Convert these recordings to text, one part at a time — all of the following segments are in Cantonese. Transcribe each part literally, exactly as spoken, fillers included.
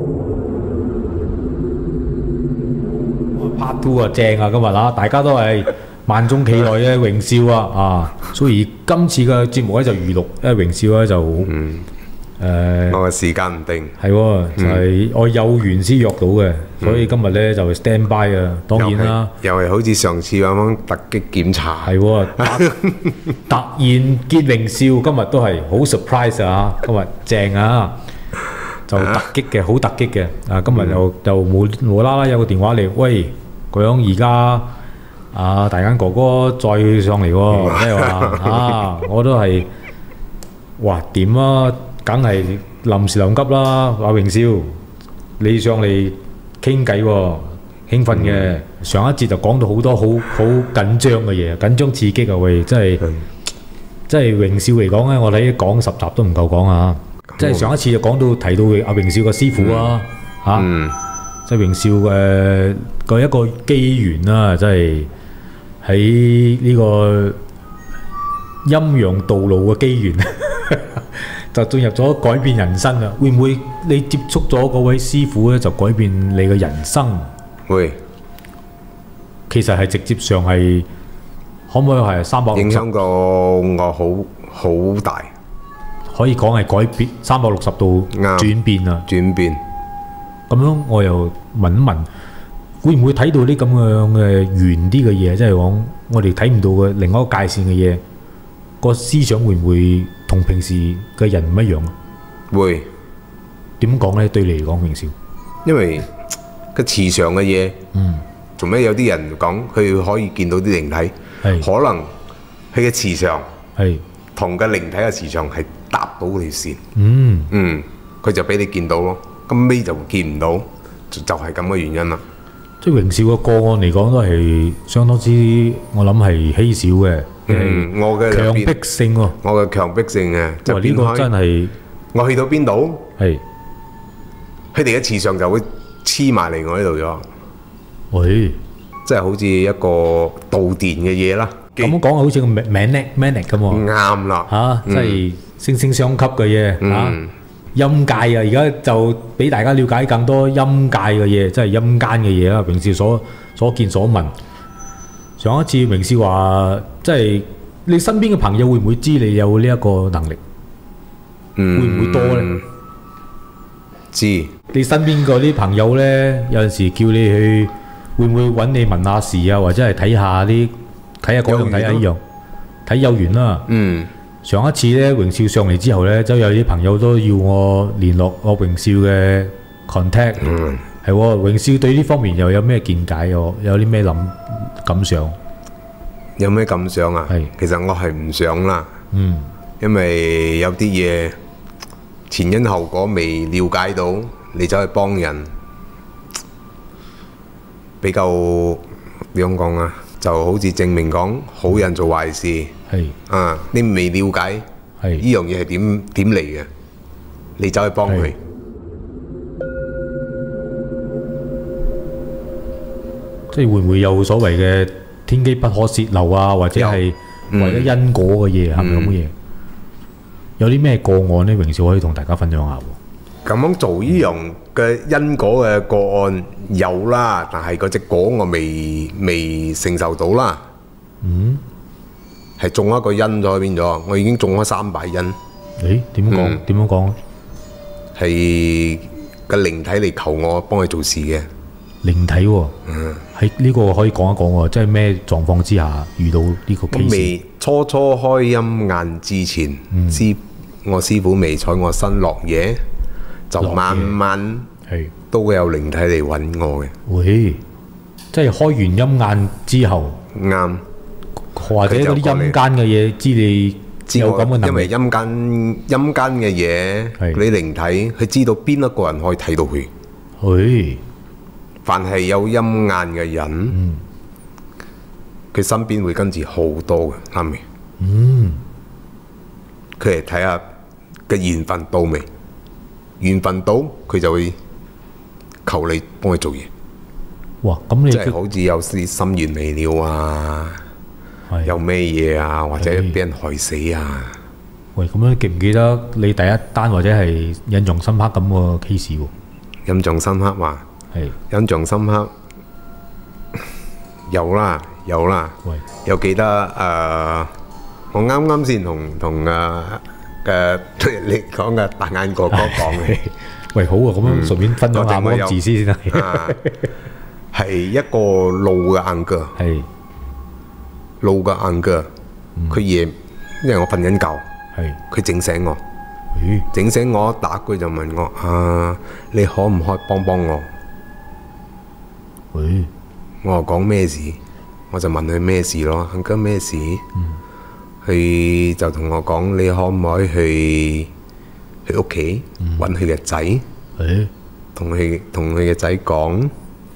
Part Two 啊，正啊，今日啊，大家都係萬眾期待嘅榮少啊，啊，所以今次嘅節目咧就預錄，因為榮少咧就嗯誒， 我嘅時間唔定， 係喎，就係我有緣先約到嘅，所以今日咧就 stand by 啊，當然啦， 又係好似上次咁樣突擊檢查， 係喎，突然見榮少，今日都係好 surprise 啊，今日正啊！就突擊嘅，好突擊嘅。啊，今日就就無無啦啦有個電話嚟，喂，講而家啊大間哥哥再上嚟喎，即係話啊，我都係哇點啊，梗係臨時臨急啦。話榮少，你上嚟傾偈喎，興奮嘅。上一節就講到好多好好緊張嘅嘢，緊張刺激啊！喂，真係真係榮少嚟講咧，我睇講十集都唔夠講啊！即係上一次就講到提到阿榮少個師傅啊，嚇，即係榮少誒個一個機緣啦，即係喺呢個陰陽道路嘅機緣，就進入咗改變人生啦。會唔會你接觸咗嗰位師傅咧，就改變你嘅人生？ 會， 其實係直接上係可唔可以係三百六十影響到我好好大。 可以講係改變三百六十度轉變啊！ 轉變咁樣，我又問一問，會唔會睇到啲咁樣嘅圓啲嘅嘢？即係講我哋睇唔到嘅另外一個界線嘅嘢，個思想會唔會同平時嘅人唔一樣啊？ 會點講呢？對你嚟講，榮少， 因為個磁場嘅嘢，嗯，做咩有啲人講佢可以見到啲靈體，係可能佢嘅磁場係同個靈體嘅磁場係搭到條線，嗯嗯，佢就俾你見到咯，咁尾就見唔到，就就係咁嘅原因啦。 即係榮少嘅個案嚟講，都係相當之，我諗係稀少嘅。 嗯，我嘅強迫性喎， 我嘅強迫性嘅，就呢個真係我去到邊度， 係佢哋嘅磁場就會黐埋嚟我呢度咗。 喂， 即係好似一個導電嘅嘢啦。 咁樣講好似個 magnet magnet 咁喎。 啱啦， 嚇，即係惺惺相吸嘅嘢嚇。陰界啊，而家就俾大家了解更多陰界嘅嘢，即係陰間嘅嘢啦。榮少所所見所聞。上一次榮少話，即係你身邊嘅朋友會唔會知你有呢一個能力？嗯，會唔會多咧？ 知。 你身邊嗰啲朋友咧，有陣時叫你去，會唔會揾你問下事啊？或者係睇下啲睇下嗰樣睇下呢樣，睇有緣啦。嗯。上一次咧，榮少上嚟之後咧，就有啲朋友都要我聯絡我榮少嘅 contact。嗯。係喎，榮少對呢方面又有咩見解？有有啲咩諗感想？ 有咩感想啊？係。其實我係唔想啦。嗯。因為有啲嘢前因後果未了解到，你走去幫人，比較點講啊？就好似證明講好人做壞事。係啊，你未了解係呢樣嘢係點點嚟嘅，你走去幫佢， 即係會唔會有所謂嘅天機不可泄漏啊？或者係為咗因果嘅嘢，係咪咁嘅嘢？有啲咩個案呢？榮少可以同大家分享下喎。 咁樣做呢樣嘅因果嘅個案有啦，但係嗰隻果我未未承受到啦。嗯。係種一個因咗變咗，我已經種咗三百因。誒點講？點樣講？ 係個靈體嚟求我幫佢做事嘅。 靈體喎，嗯，喺呢個可以講一講喎，即係咩狀況之下遇到呢個 case？ 未初初開陰眼之前，師我師傅未睬我身落嘢，就慢慢係都會有靈體嚟揾我嘅。 喂，即係開完陰眼之後， 啱。 或者嗰啲陰間嘅嘢，知你有咁嘅能力。 因為陰間陰間嘅嘢，嗰啲靈體，佢知道邊一個人可以睇到佢。係，凡係有陰眼嘅人，佢身邊會跟住好多嘅，啱未？嗯，佢嚟睇下嘅緣分到未？緣分到，佢就會求你幫佢做嘢。 哇！咁你即係好似有啲心願未了啊！有咩嘢啊？或者俾人害死啊？ 喂，咁樣記唔記得你第一單或者係印象深刻咁個 case 喎？ 印象深刻嘛？ 係印象深刻有啦有啦，有記得誒，我啱啱先同同誒嘅你講嘅大眼哥哥講嘅。 喂，好啊，咁樣順便分享下個字先啦。 係一個老嘅硬哥， 係老嘅硬哥，佢夜因為我瞓緊覺， 係佢整醒我，整醒我打句就問我啊，你可唔可以幫幫我？ 喂， 我話講咩事，我就問佢咩事咯，硬哥咩事？佢就同我講，你可唔可以去佢屋企揾佢嘅仔，同佢同佢嘅仔講，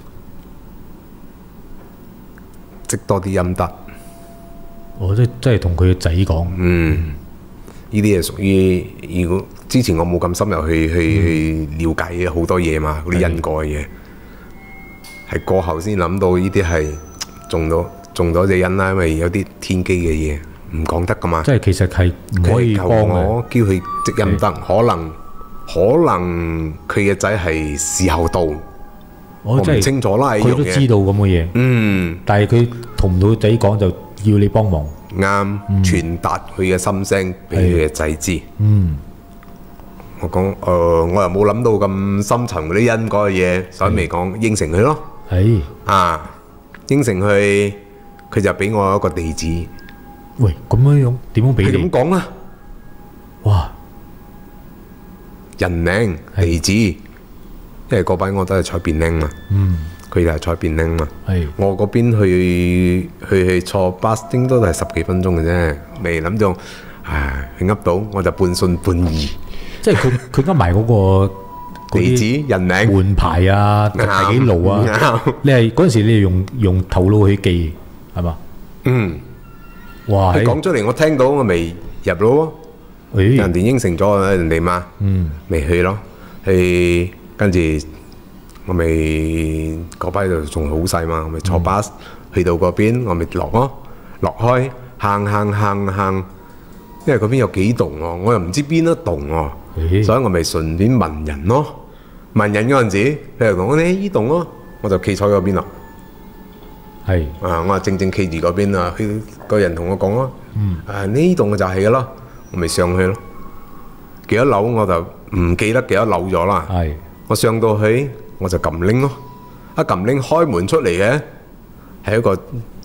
積多啲陰德。 我即即係同佢嘅仔講。 嗯，呢啲係屬於，如果之前我冇咁深入去去去了解好多嘢嘛，嗰啲因果嘅嘢，係過後先諗到呢啲係中咗中咗隻因啦，因為有啲天機嘅嘢唔講得噶嘛。 即係其實係唔可以幫我，叫佢積陰德，可能可能佢嘅仔係時候到，我唔清楚啦。 佢都知道咁嘅嘢， 嗯， 但係佢同唔到仔講就要你幫忙。 啱，傳達佢嘅心聲俾佢嘅仔知。 嗯， 我講誒，我又冇諗到咁深層嗰啲因果嘅嘢，所以未講應承佢咯。 係啊，應承佢，佢就俾我一個地址。 喂，咁樣樣點樣俾你？ 係咁講啦。 哇！ 人名、地址，因為嗰班我都係採便拎嘛。 嗯。 佢就係採便拎嘛。 係。 我嗰邊去去去坐巴士，應該都係十幾分鐘嘅啫，未諗到，唉，佢噏到我就半信半疑。 即係佢佢噏埋嗰個地址、人名、 門牌啊、第幾路啊。你係嗰陣時，你係用用頭腦去記係嘛？ 嗯。 哇！ 佢講出嚟，我聽到我未入咯。人哋應承咗人哋嘛，未去咯。去跟住我咪嗰班就仲好細嘛，我咪坐巴士去到嗰邊，我咪落咯，落開行行行行，因為嗰邊有幾棟喎，我又唔知邊一棟喎，所以我咪順便問人咯。問人嗰陣時，佢就講你呢棟咯，我就企坐嗰邊啦。係啊，我話正正企住嗰邊啊，佢個人同我講咯，誒呢棟就係噶啦，我咪上去咯。幾多樓我就唔記得幾多樓咗啦。係，我上到去我就撳鈴咯，一撳鈴開門出嚟嘅係一個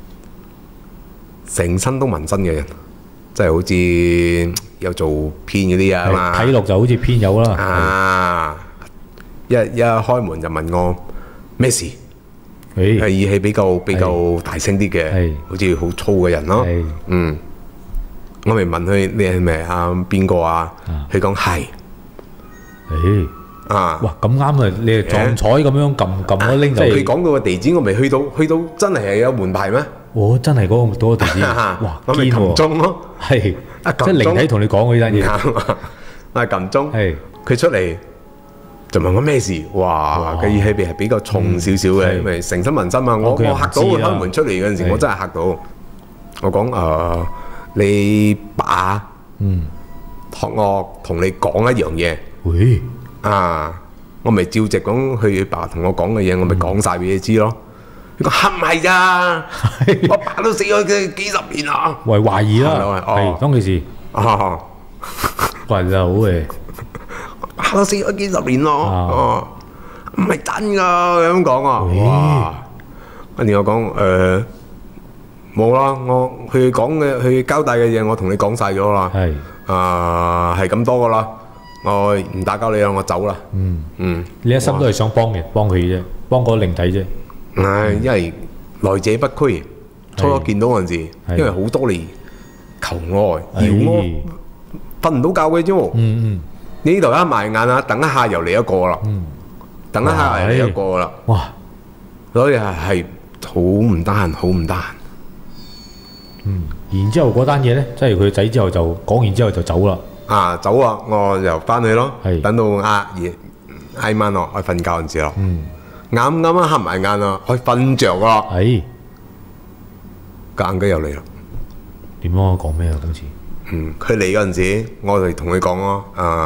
成身都紋身嘅人，即係好似有做編嗰啲啊嘛。睇落就好似編友啦。啊，一一開門就問我咩事？係語氣比較比較大聲啲嘅，好似好粗嘅人咯。嗯，我咪問佢你係咪啊邊個啊？佢講係。誒啊！哇，咁啱啊！你係撞彩咁樣撳撳咗拎就。佢講到個地址，我咪去到去到真係係有門牌咩？哦，真係嗰個嗰個地址。哇，我咪撳鐘咯。係，即係靈體同你講嗰單嘢。我係撳鐘。係，佢出嚟。就問我咩事？哇！嘅語氣係比較重少少嘅，因為成身紋身嘛。我我嚇到佢開門出嚟嗰陣時，我真係嚇到。我講誒，你爸嗯託我同你講一樣嘢。喂啊！我咪照直講佢爸同我講嘅嘢，我咪講晒俾你知咯。佢講係唔係咋？我爸都死咗幾幾十年啦。喂，懷疑啦，係當其時。啊，喂，就好嘅。嚇到死咗幾十年咯，哦，唔係真噶咁講啊！哇！跟住我講誒冇啦，我佢講嘅佢交代嘅嘢，我同你講晒咗啦。係啊，係咁多噶啦，我唔打交你啦，我走啦。嗯嗯，你一心都係想幫嘅，幫佢啫，幫嗰個靈體啫。唉，因為來者不拒，初初見到嗰陣時，因為好多嚟求我要我瞓唔到覺嘅啫。嗯嗯。你呢度一埋眼啊，等一下又嚟一個啦，嗯、等一下又嚟一個啦，哇！所以係係好唔得閒，好唔得閒。嗯，然之後嗰單嘢咧，即係佢仔之後就講完之後就走啦。啊，走啊！我就翻去咯，等到啊夜挨晚咯，我瞓覺嗰陣時咯。嗯，啱啱啊合埋眼啊，我瞓着啦。係，間機又嚟啦。點啊？講咩啊？今次？嗯，佢嚟嗰陣時，我就同佢講咯，啊，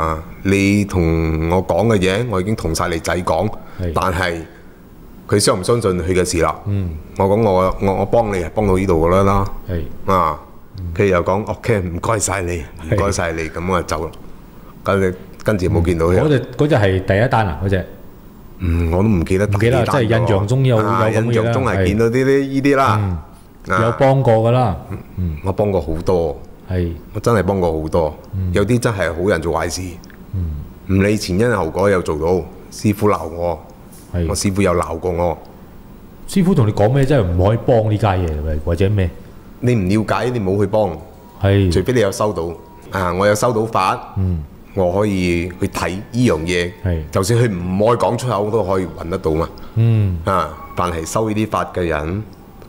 你同我講嘅嘢，我已經同晒你仔講，但係佢相唔相信佢嘅事啦。嗯，我講我我我幫你係幫到呢度噶啦，係啊，佢又講 OK， 唔該晒你，唔該晒你，咁我就走啦。跟住跟住冇見到佢。嗰隻嗰隻係第一單啊，嗰隻。嗯，我都唔記得。唔記得，即係印象中有有咁嘅啦。印象中係見到啲啲呢啲啦。有幫過噶啦。嗯，我幫過好多。係，我真係幫過好多。有啲真係好人做壞事。唔理前因後果有做到，師傅鬧我，我師傅有鬧過我。師傅同你講咩？真係唔可以幫呢家嘢，或者咩？你唔了解，你冇去幫。係，除非你有收到。啊，我有收到法，嗯，我可以去睇呢樣嘢。係，就算佢唔愛講出口，我都可以揾得到嘛。嗯，啊，但係收呢啲法嘅人，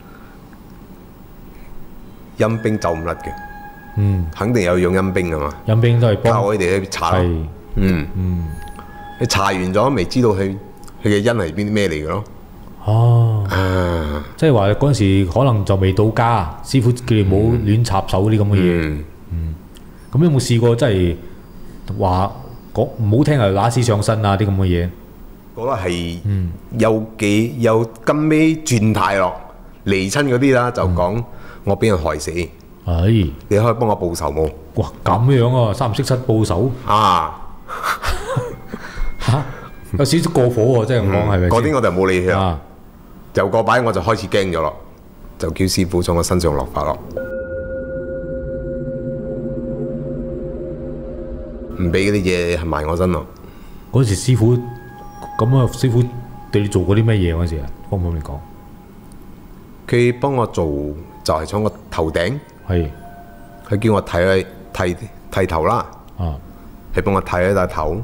陰兵走唔甩嘅。嗯，肯定有養陰兵噶嘛。陰兵都係幫我哋去查。係。嗯嗯，你查完咗，未知道佢佢嘅因係邊啲咩嚟嘅咯？哦，啊，即係話嗰陣時可能就未到家，師傅叫你冇亂插手嗰啲咁嘅嘢。嗯，咁有冇試過真係話講唔好聽係揦屎上身啊啲咁嘅嘢？覺得係有幾有跟尾轉態咯，離親嗰啲啦就講我俾人害死。係，你可以幫我報仇冇？哇，咁樣啊，三唔識七報仇啊！嚇，有少少過火喎，即係咁講係咪？嗰啲我就冇理佢啊。就個擺我就開始驚咗咯，就叫師傅從我身上落法咯，唔俾嗰啲嘢係埋我身咯。嗰時師傅咁啊，師傅對你做過啲咩嘢嗰時啊？方唔方便講？佢幫我做就係從我頭頂。係，佢叫我剃佢剃剃頭啦，啊，係幫我剃咗笪頭，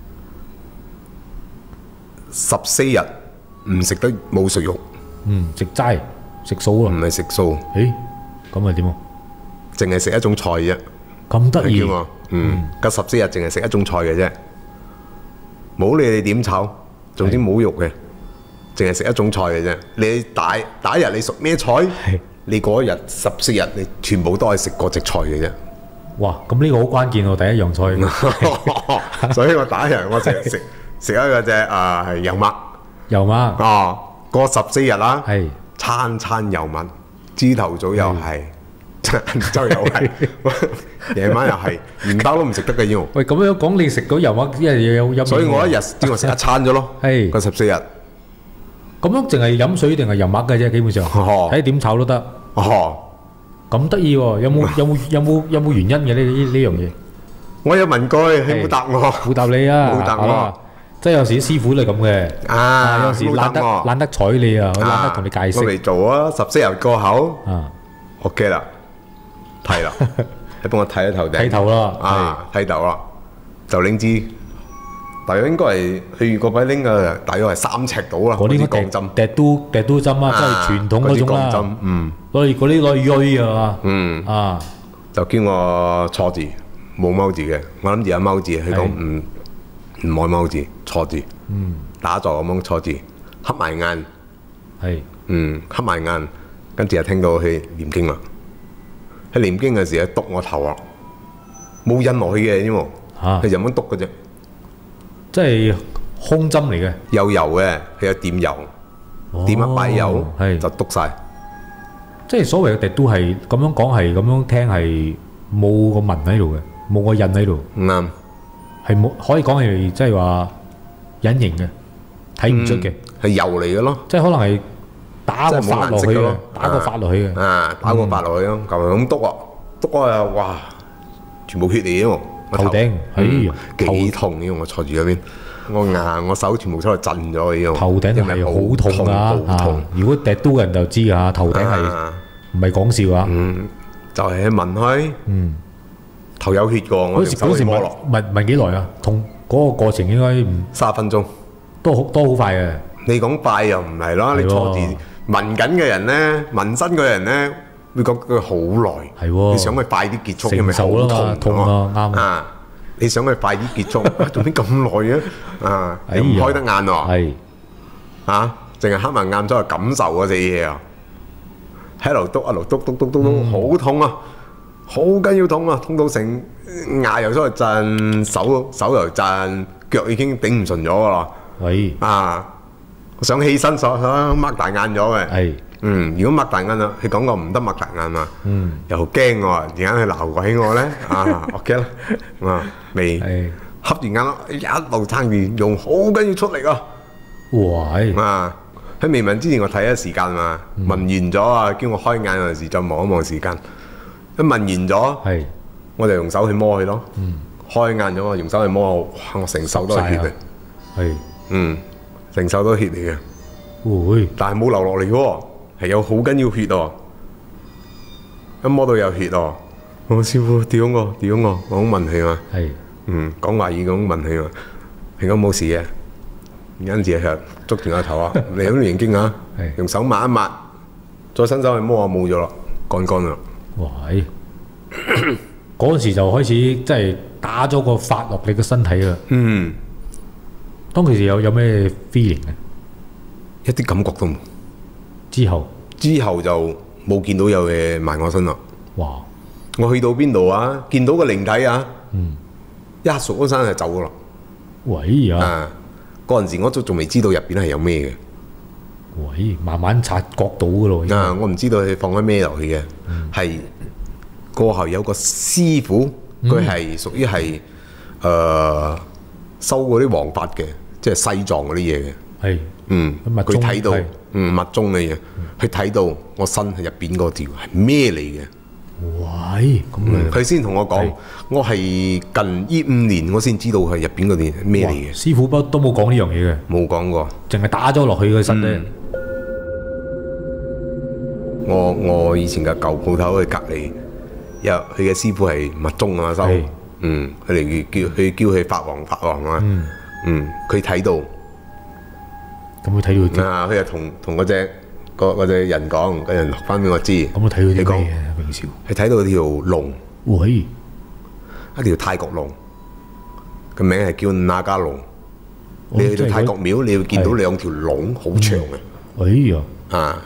十四日唔食得冇食肉，嗯，食齋食素啊，唔係食素，誒，咁係點啊？淨係食一種菜啫，咁得意，嗯，隔十四日淨係食一種菜嘅啫，冇理你點炒，總之冇肉嘅，淨係食一種菜嘅啫。你打打日你熟咩菜？你嗰日十四日，你全部都係食嗰隻菜嘅啫。哇！咁呢個好關鍵喎，第一樣菜。所以我打日我成日食食一個隻啊係油麥。油麥。哦，過十四日啦。係。餐餐油麥，朝頭早又係，晏晝又係，夜晚又係，麵包都唔食得嘅要。喂，咁樣講你食到油麥，因為有飲。所以我一日只我食一餐咗咯。係。個十四日。咁樣淨係飲水定係油麥嘅啫，基本上睇點炒都得。哦，咁得意喎！有冇有冇有冇有冇原因嘅呢？呢呢樣嘢？我有問過，佢冇答我，冇答你啊！冇答我，即係有時啲師傅都係咁嘅。啊，有時懶得懶得睬你啊，懶得同你解釋。我未做啊，十四日過後，啊 ，OK 啦，剃啦，你幫我剃咗頭頂。剃頭啦，啊，剃頭啦，就拎支。大約應該係去嗰位拎嘅，大約係三尺到啦。嗰啲鋼針，滴都滴都針啊，即係傳統嗰種啦。鋼針，嗯，攞嚟嗰啲攞嚟鋥啊，嗯啊，就叫我錯字，冇踎字嘅。我諗住有踎字，佢講唔唔愛踎字，錯字，嗯，打坐咁樣錯字，黑埋眼，係，嗯，黑埋眼，跟住就聽到佢念經啦。喺念經嘅時候，篤我頭啊，冇印落去嘅，因為佢就咁樣篤嘅啫。即係空針嚟嘅，有油嘅，佢有點油，點一擺油就篤晒。即係所謂嘅滴都係咁樣講，係咁樣聽係冇個紋喺度嘅，冇個印喺度。啱，係冇可以講係即係話隱形嘅，睇唔出嘅，係油嚟嘅咯。即係可能係打個法落去嘅，打個法落去嘅。啊，打個法落去咯，咁咁篤啊，篤啊，哇，全部血嚟嘅。頭頂，哎呀，幾痛嘅！我坐住嗰邊，我硬，我手全部出嚟震咗呢個。頭頂係好痛啊！好痛！如果滴都嘅人就知啊，頭頂係唔係講笑啊？嗯，就係聞開，嗯，頭有血過。嗰時嗰時聞聞聞幾耐啊？痛嗰個過程應該唔三十分鐘，都好都好快嘅。你講快又唔係咯？你坐住聞緊嘅人咧，聞身嘅人咧。會覺得佢好耐，係喎，你想佢快啲結束，因為好痛，痛咯，啱啊！你想佢快啲結束，做咩咁耐啊？啊，你唔開得眼喎，係啊，淨係黑埋眼咗去感受嗰隻嘢啊，喺度篤一路篤篤篤篤篤，好痛啊！ 好緊要痛啊，痛到成牙又出去震，手手又震，腳已經頂唔順咗噶啦。 係啊，我想起身想想擘大眼咗嘅。 係。 嗯，如果擘大眼啦，佢講過唔得擘大眼嘛。嗯。又驚喎，而家佢鬧鬼我咧，啊 OK 啦，啊未瞌住眼咯，一路撐住，用好緊要出力啊。 哇！ 啊，喺未問之前我睇下時間嘛，問完咗啊，叫我開眼嗰陣時再望一望時間。一問完咗，我就用手去摸佢咯。開眼咗我用手去摸，哇！我成手都係血嚟。係。嗯，成手都係血嚟嘅。會。但係冇流落嚟喎。係有好緊要血哦，一摸到有血哦，我師傅屌我屌我，我咁問佢嘛，係，嗯，講華語咁問佢嘛，佢講冇事嘅，有陣時係捉住我頭啊，你喺度認經啊，用手抹一抹，再伸手去摸啊冇咗啦，乾乾啦。 哇！嗰陣時就開始即係打咗個法落你個身體啦。嗯，當其時有有咩 feeling 嘅？ 一啲感覺都冇。 之後之後就冇見到有嘢埋我身啦。 哇！ 我去到邊度啊？見到個靈體啊，嗯，一熟嗰身就走噶啦。 喂啊！ 啊，嗰陣時我都仲未知道入邊係有咩嘅。 喂，慢慢察覺到噶咯。 啊，我唔知道佢放咗咩落去嘅，係過後有個師傅，佢係屬於係誒收嗰啲黃法嘅，即係西藏嗰啲嘢嘅。係，嗯，佢睇到。嗯，密宗嘅嘢，佢睇到我身入邊嗰條係咩嚟嘅？喂，咁佢先同我講，我係近呢五年我先知道係入邊嗰啲咩嚟嘅。 師傅不都冇講呢樣嘢嘅， 冇講過， 淨係打咗落去個身咧。 我我以前嘅舊鋪頭嘅隔離，有佢嘅師傅係密宗啊收，嗯，佢哋叫佢叫佢法王法王啊，嗯，佢睇到。 咁佢睇到啊！佢又同同嗰隻嗰嗰隻人講，嗰人落翻俾我知。咁我睇到啲咩啊？榮少， 佢睇到條龍， 喂， 一條泰國龍，個名係叫那加龍。你去到泰國廟，你會見到兩條龍好長嘅。哎呀！啊，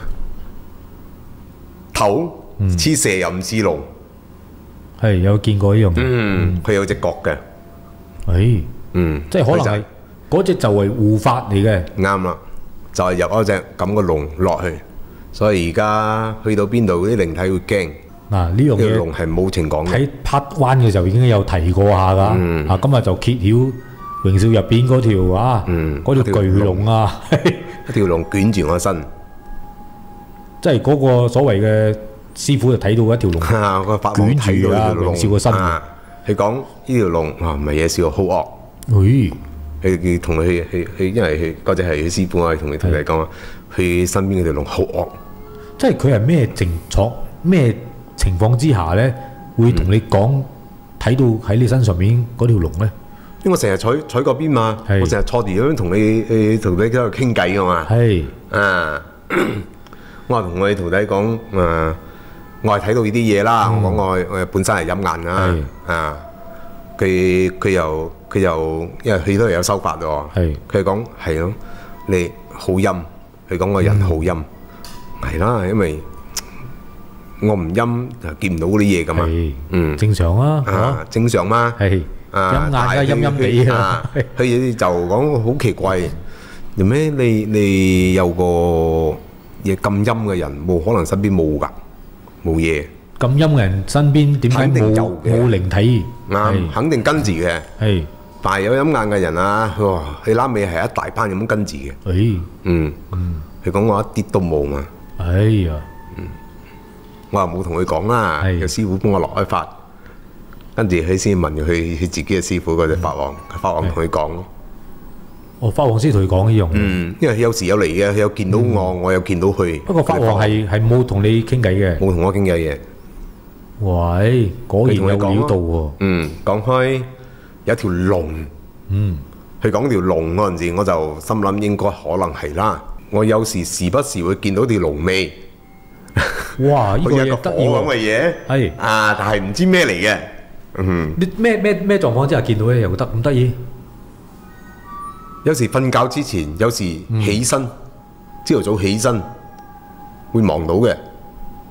頭似蛇又唔似龍。 係有見過呢樣嘢。 嗯，佢有隻角嘅。 哎， 嗯， 即係可能係嗰隻就係護法嚟嘅。 啱啦。就係入嗰隻咁嘅龍落去，所以而家去到邊度啲靈體會驚。 嗱呢樣嘢龍係冇情講嘅。 喺 part one 嘅時候已經有提過下㗎。嗯、啊，今日就揭曉榮少入邊嗰條啊，嗰、嗯、條巨龍啊， 一條龍捲住我身， 即係嗰個所謂嘅師傅就睇到一條龍捲住啊榮少個身。 佢講呢條龍啊唔係嘢笑，好惡。 佢佢同佢佢佢，因為佢嗰隻係佢師傅啊，同佢同佢講，佢身邊嗰條龍好惡。 即係佢係咩情況咩情況之下咧，會同你講睇到喺你身上面嗰條龍咧？ 因為我成日坐坐嗰邊嘛，我成日坐住咁樣同你誒徒弟喺度傾偈噶嘛。係啊，我話同我哋徒弟講誒，我係睇到呢啲嘢啦。我講我我本身係陰眼啊，啊，佢佢又。佢又因為佢都係有修法喎，佢講係咯，你好陰，佢講個人好陰，係啦，因為我唔陰就見唔到嗰啲嘢噶嘛，嗯， 正常啊， 啊正常嘛，係啊，陰眼嘅陰陰地啊， 佢就講好奇怪，做咩你你有個嘢咁陰嘅人，冇可能身邊冇㗎，冇嘢。 咁陰嘅人身邊點解冇冇靈體？ 啱，肯定跟住嘅。係。但係有陰眼嘅人啊，哇！佢拉尾係一大班咁跟住嘅。誒，嗯，佢講我一啲都冇嘛。哎呀，嗯，我話冇同佢講啦，有師傅幫我落開法，跟住佢先問佢佢自己嘅師傅嗰隻法王，法王同佢講咯。 哦，法王先同佢講呢樣嘢。 嗯，因為佢有時有嚟嘅，佢有見到我，我有見到佢。 不過法王係係冇同你傾偈嘅， 冇同我傾偈嘅。 喂，果然有料到喎。 嗯，講開。有條龍，嗯，佢講條龍嗰陣時，我就心諗應該可能係啦。我有時時不時會見到條龍尾， 哇！呢、這個嘢得意咁嘅嘢，係啊，但係唔知咩嚟嘅。嗯， 你咩咩咩狀況之下見到咧又得咁得意？ 有時瞓覺之前，有時起身，朝頭早起身會望到嘅。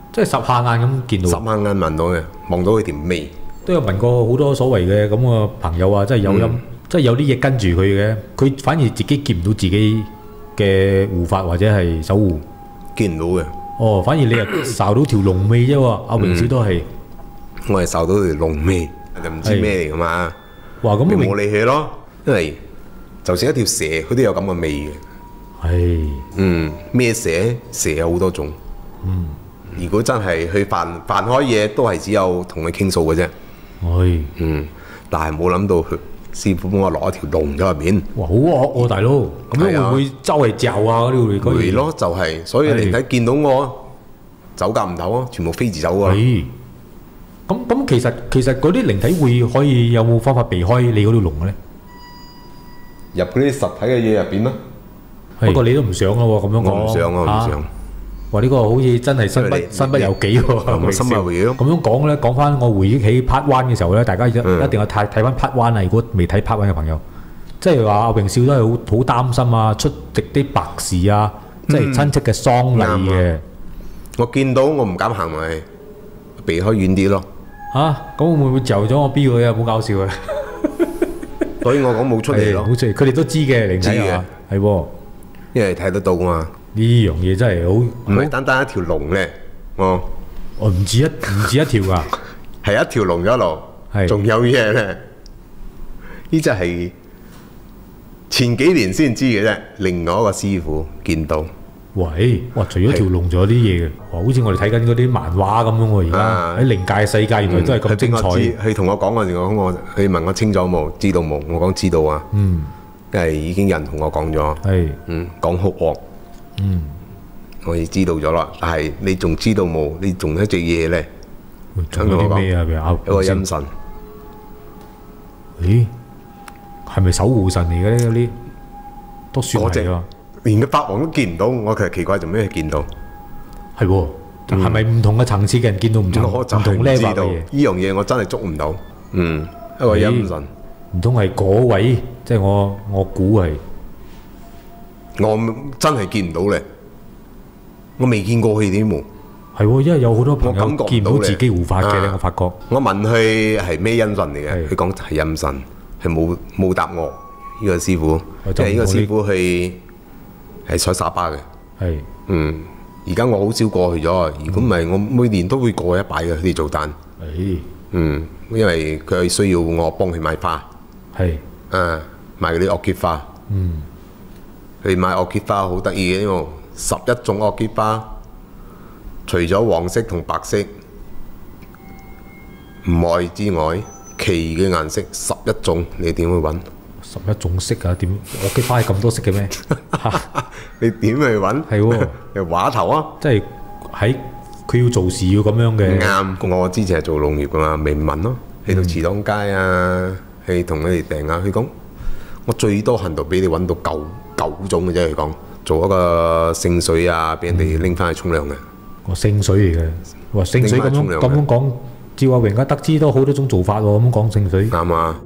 即係十下眼咁見到。 十下眼聞到嘅，望到佢條眉。 都有聞過好多所謂嘅咁嘅朋友啊，即係有陰， 嗯、 即係有啲嘢跟住佢嘅，佢反而自己見唔到自己嘅護法或者係守護， 見唔到嘅。 哦，反而你又睄到條龍尾啫喎，阿榮少都係。 我係睄到條龍尾，就唔知咩嚟噶嘛。 哇！咁你冇理佢咯，因為就算一條蛇，佢都有咁嘅味嘅。 係。 嗯，咩蛇？蛇有好多種。 嗯。 如果真係去犯犯開嘢，都係只有同佢傾訴嘅啫。 係。 嗯，但係冇諗到師傅幫我攞一條龍咗入面。 哇！好惡喎，大佬，咁樣會唔會周圍嚼啊？嗰啲會會咯，就係，所以靈體見到我走夾唔唞啊，全部飛住走㗎啦。 係。咁咁其實其實嗰啲靈體會可以有冇方法避開你嗰條龍嘅咧？ 入嗰啲實體嘅嘢入邊咯。 不過你都唔想咯喎，咁樣講。 我唔想啊，唔想。 哇！呢個好似真係身不身不由己喎。 身不由己咯。 咁樣講咧，講翻我回憶起 part one 嘅時候咧，大家一一定要睇睇翻 part one 啊！如果未睇 part one 嘅朋友，即係話阿榮少都係好好擔心啊，出席啲白事啊，即係親戚嘅喪禮嘅。 我見到我唔敢行埋，避開遠啲咯。 嚇！咁會唔會就咗我 B 佢啊？好搞笑啊！ 所以我講冇出嚟咯。 冇出嚟，佢哋都知嘅，靈體啊，係喎， 因為睇得到嘛。 呢樣嘢真係好， 唔係單單一條龍咧，我我唔止一唔止一條噶， 係一條龍咗路，係仲有嘢咧。呢只係前幾年先知嘅啫，另外一個師傅見到。 喂，哇！除咗條龍，仲有啲嘢嘅，哇！好似我哋睇緊嗰啲漫畫咁樣喎，而家喺靈界世界原來都係咁精彩。 佢同我講嗰時，我我佢問我清楚冇，知道冇？我講知道啊。嗯，因為已經有人同我講咗。係，嗯，講哭惡。嗯，我已知道咗啦，但係你仲知道冇？你仲一隻嘢咧？ 仲有啲咩啊？譬如一個陰神。 咦？係咪守護神嚟嘅咧？嗰啲都算係喎。 連個法王都見唔到，我其實奇怪做咩見到？ 係喎，係咪唔同嘅層次嘅人見到唔同唔同 level 嘅嘢？ 呢樣嘢我真係捉唔到。嗯，一個陰神， 唔通係嗰位？即係我我估係， 我真係見唔到咧。我未見過佢點喎？ 係喎，因為有好多朋友見唔到自己護法嘅咧，我發覺。 我問佢係咩陰神嚟嘅，佢講係陰神，係冇冇答我呢個師傅，因為呢個師傅係。係採沙巴嘅，係，嗯，而家我好少過去咗，如果唔係我每年都會過一擺嘅，佢哋做單，係，嗯，因為佢係需要我幫佢買花，係，啊，買嗰啲惡結花，嗯，佢買惡結花好得意嘅，因為十一種惡結花，除咗黃色同白色唔愛之外，其餘嘅顏色十一種，你點去揾？ 十一種色啊？點？惡結花係咁多色嘅咩？ 你點去揾？ 係喎， 又畫頭啊！ 即係喺佢要做事要咁樣嘅。 啱，我之前係做農業噶嘛，咪問咯，去到慈塘街啊，去同佢哋訂啊。佢講我最多限度俾你揾到九九種嘅啫。佢講做一個聖水啊，俾人哋拎翻去沖涼嘅。個聖水嚟嘅，哇！聖水咁樣咁樣講，趙阿榮而家得知都好多種做法喎。咁樣講聖水。啱啊。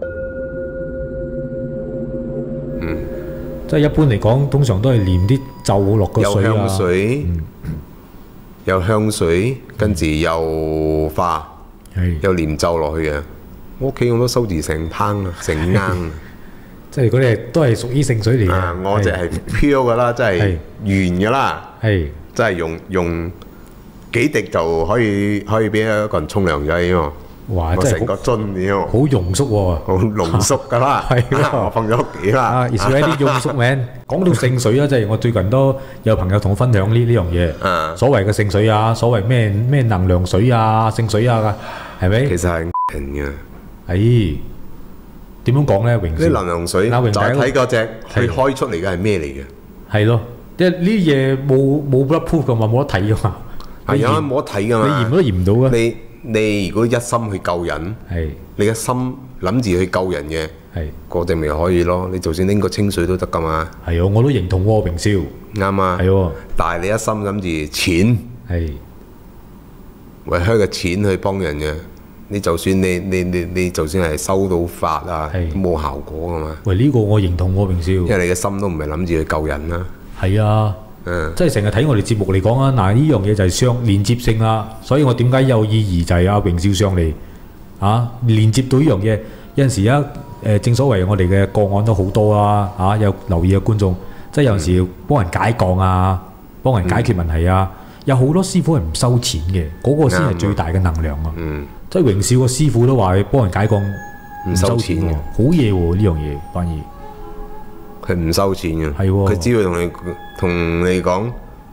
即係一般嚟講，通常都係黏啲咒落個水啊。有香水，有香水，跟住有花，有黏咒落去嘅。我屋企我都收住成烹啊，成罌。即係嗰啲都係屬於聖水嚟嘅。我就係飄噶啦，即係圓噶啦，係即係用用幾滴就可以可以俾一個人沖涼咗喎。哇！真係成個樽咁，好濃縮喎，好濃縮噶啦，係我放咗屋企啦。啊，而且啲濃縮名講到聖水啊，即係我最近都有朋友同我分享呢呢樣嘢。所謂嘅聖水啊，所謂咩咩能量水啊、聖水啊，係咪？其實係人嘅。誒，點樣講咧？榮少，啲能量水，就睇嗰隻佢開出嚟嘅係咩嚟嘅？係咯，即係呢啲嘢冇冇得 proof 噶嘛，冇得睇噶嘛。係啊，冇得睇噶嘛。你驗都驗唔到啊！你你如果一心去救人，係你一心諗住去救人嘅，係嗰隻咪可以咯。你就算拎個清水都得噶嘛。係啊，我都認同喎，榮少。啱啊。係喎，但係你一心諗住錢，係為開個錢去幫人嘅，你就算你你你你就算係收到法啊，都冇效果噶嘛。喂，呢個我認同喎，榮少。因為你嘅心都唔係諗住去救人啦。係啊。 嗯， 即係成日睇我哋節目嚟講啊，嗱呢樣嘢就係相連接性啦，所以我點解有意義就係阿榮少上嚟啊，連接到呢樣嘢。有陣時啊，誒正所謂我哋嘅個案都好多啦，啊有留意嘅觀眾，即係有陣時幫人解降啊，幫人解決問題啊，嗯、有好多師傅係唔收錢嘅，嗰、嗰個先係最大嘅能量啊！ 嗯， 即係榮少個師傅都話幫人解降唔收錢嘅， 好嘢喎呢樣嘢，反而。 佢唔收錢嘅， 係喎， 佢只要同你同你講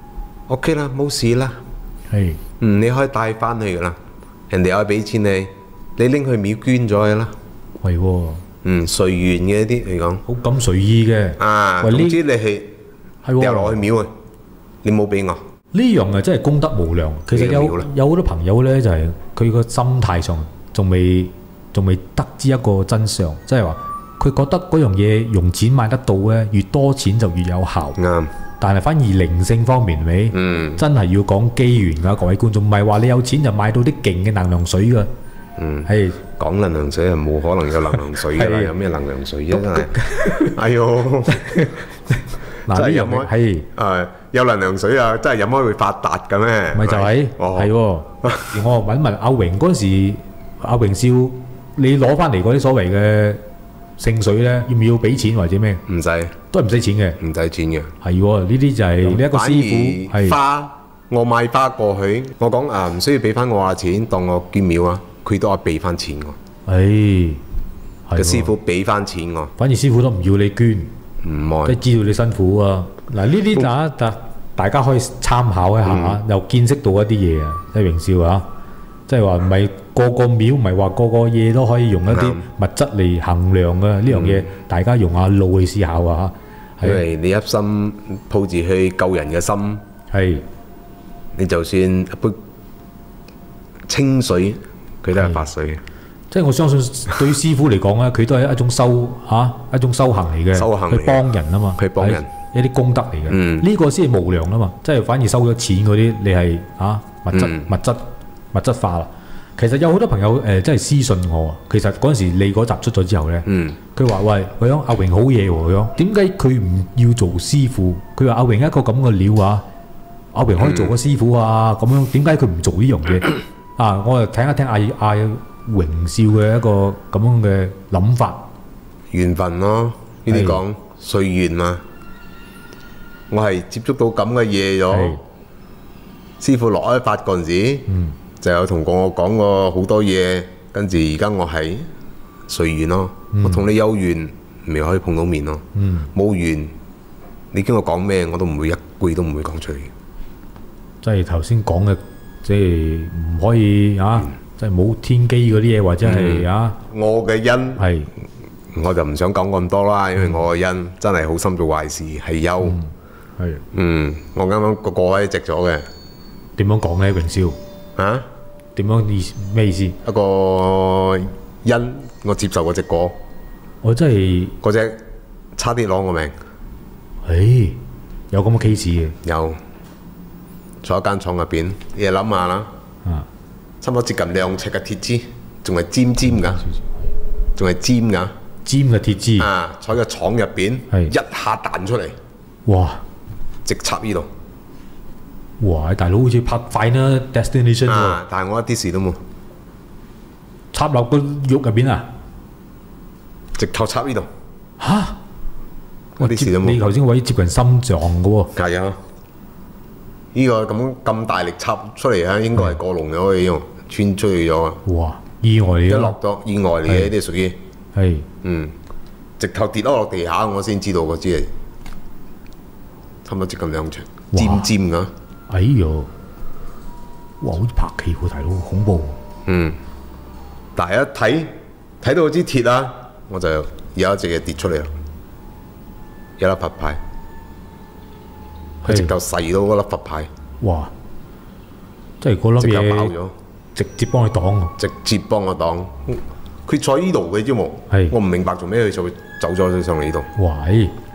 ，OK 啦，冇事啦， 係， 嗯，你可以帶翻去噶啦，人哋可以俾錢你，你拎去廟捐咗佢啦， 係喎， 嗯，隨緣嘅啲嚟講， 好咁隨意嘅， 啊，總之你係掉落去廟去，你冇俾我， 呢樣啊真係功德無量。其實有有好多朋友咧，就係佢個心態上仲未仲未得知一個真相，即係話。佢覺得嗰樣嘢用錢買得到咧，越多錢就越有效。 啱。 但係反而靈性方面，咪、 嗯、 真係要講機緣㗎，各位觀眾，唔係話你有錢就買到啲勁嘅能量水㗎。 嗯， 係講能量水係冇可能有能量水㗎啦，有咩能量水啫？真係，哎呦！ 嗱呢樣嘢係誒有能量水啊，真係飲開會發達嘅咩？ 咪就係係喎。我問問阿榮嗰陣時，阿榮少你攞翻嚟嗰啲所謂嘅聖水咧，要唔要俾錢或者咩？ 唔使， 都係唔使錢嘅， 唔使錢嘅。 係喎，呢啲就係你一個師傅係花，我買花過去，我講啊唔需要俾翻我話錢，當我捐廟啊，佢都話俾翻錢我。 誒， 個師傅俾翻錢我， 反而師傅都唔要你捐， 唔愛， 即係知道你辛苦啊。嗱呢啲大家大家可以參考一下，嗯、又見識到一啲嘢啊，即係榮少啊。即係話唔係個個廟，唔係話個個嘢都可以用一啲物質嚟衡量嘅呢樣嘢，大家用下腦去思考啊！ 因為你一心抱住去救人嘅心，係你就算一杯清水，佢都係法水。 即係我相信對於師傅嚟講咧，佢都係一種修嚇、啊、一種修行嚟嘅， 修行去幫人啊嘛， 去幫人一啲功德嚟嘅。呢、 嗯這個先係無量啊嘛，即係反而收咗錢嗰啲，你係嚇、啊、物質、嗯、物質。物質化啦，其實有好多朋友誒、呃，真係私信我。其實嗰陣時你嗰集出咗之後咧，佢話、嗯：喂，佢講阿榮好嘢喎，佢講點解佢唔要做師傅？佢話阿榮一個咁嘅料啊，阿榮可以做個師傅啊，咁、嗯、樣點解佢唔做呢樣嘢啊？我就聽一聽阿阿榮少嘅一個咁樣嘅諗法， 緣分咯，呢啲講隨緣嘛。我係接觸到咁嘅嘢咗。師傅落開發嗰陣時，嗯、就有同過我講過好多嘢，跟住而家我係隨緣咯。嗯、我同你有緣，咪可以碰到面咯。冇緣、嗯，你叫我講咩，我都唔會一句都唔會講出嚟。 即係頭先講嘅，即係唔可以啊！嗯、即係冇天機嗰啲嘢，或者係啊， 我嘅因係， 我就唔想講咁多啦，因為我嘅因真係好心做壞事，係憂。係，嗯，我啱啱個個位直咗嘅。 點樣講咧，榮少？ 啊？ 點樣意思？咩意思？ 一個因，我接受嗰隻果。 我真係嗰隻差啲攞我命。 誒，有咁嘅 case 嘅？ 有。坐喺間廠入邊，你諗下啦。啊。差唔多接近兩尺嘅鐵枝，仲係尖尖㗎，仲係尖㗎。 尖嘅鐵枝。 啊！坐喺個廠入邊，一下彈出嚟。哇！直插呢度。 哇！大佬好似拍 Final Destination 喎， 但係我一啲事都冇， 插落個肉入邊啊！ 直頭插呢度嚇， 我啲事都冇。 你頭先個位接近心臟嘅喎， 係啊！呢個咁咁大力插出嚟啊，應該係過龍咗嘅樣，穿出去咗啊！ 哇！意外嚟嘅， 一落咗意外嚟嘅，呢啲屬於係嗯，直頭跌咗落地下，我先知道嗰支係差唔多接近兩尺，尖尖㗎。 哎呦，哇！好似拍戲喎，大佬，好恐怖。 嗯，但係一睇睇到嗰支鐵啊，我就有一隻嘢跌出嚟啦，有粒佛牌，佢直頭細到嗰粒佛牌。哇！ 即係嗰粒嘢爆咗， 直接幫你擋， 直接幫我擋。佢坐呢度嘅啫喎，我唔明白做咩佢就走咗上嚟呢度。 哇！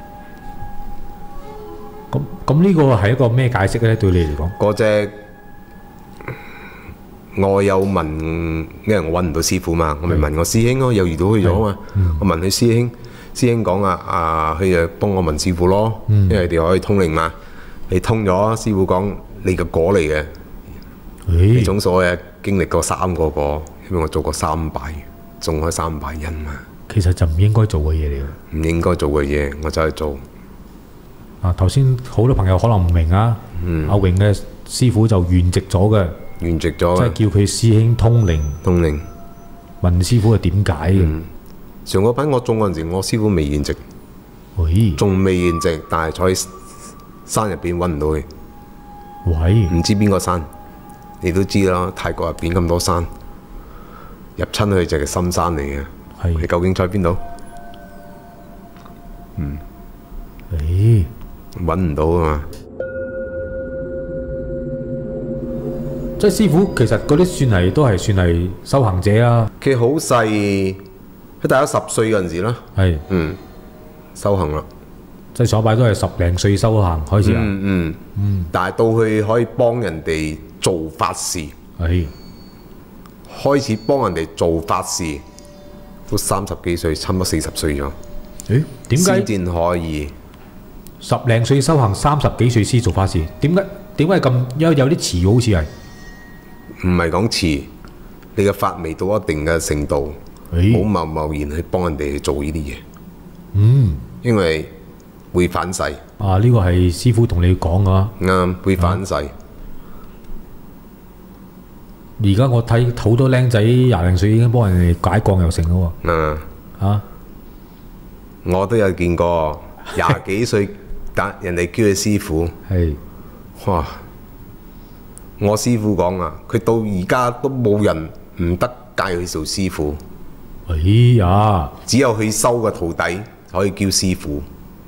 咁咁呢個係一個咩解釋咧？對你嚟講， 嗰隻我有問，因為我揾唔到師傅嘛，我咪問我師兄咯，又遇到佢咗嘛。我問佢師兄，師兄講啊，啊佢就幫我問師傅咯，因為佢哋可以通靈嘛。 你通咗，師傅講你個果嚟嘅，你種所謂經歷過三個果，因為我做過三拜，種開三拜因嘛。 其實就唔應該做嘅嘢嚟嘅， 唔應該做嘅嘢，我就去做。 啊，頭先好多朋友可能唔明啊，嗯、阿榮嘅師傅就圓寂咗嘅， 圓寂咗， 即係叫佢師兄通靈。 通靈， 問師傅係點解嘅？ 嗯、上個品我種嗰陣時，我師傅未圓寂，仲未圓寂，但係坐喺山入邊揾唔到佢。 喂， 唔知邊個山，你都知啦。泰國入邊咁多山，入親去就係深山嚟嘅。佢究竟在邊度？嗯， 誒， 揾唔到啊嘛。 即係師傅，其實嗰啲算係都係算係修行者啊。 佢好細，佢大咗十歲嗰陣時啦。 係， 嗯，修行啦。 即係上拜都係十零歲修行開始啊。 嗯嗯嗯。但係到佢可以幫人哋做法事， 係開始幫人哋做法事，都三十幾歲，差唔多四十歲咗。 誒，點解先至可以十零歲修行，三十幾歲先做法事？點解點解咁有有啲遲好似係？ 唔係講遲，你嘅法未到一定嘅程度，好貿貿然去幫人哋去做呢啲嘢。 嗯， 因為會反噬。 啊，呢個係師傅同你講㗎。 啱，會反噬。 而家我睇好多僆仔廿零歲已經幫人哋解降又成咯喎。 嗯。 啊！ 我都有見過廿幾歲，但人哋叫佢師傅。 係。 哇！我師傅講啊，佢到而家都冇人唔得介佢做師傅。 哎呀！ 只有佢收嘅徒弟可以叫師傅，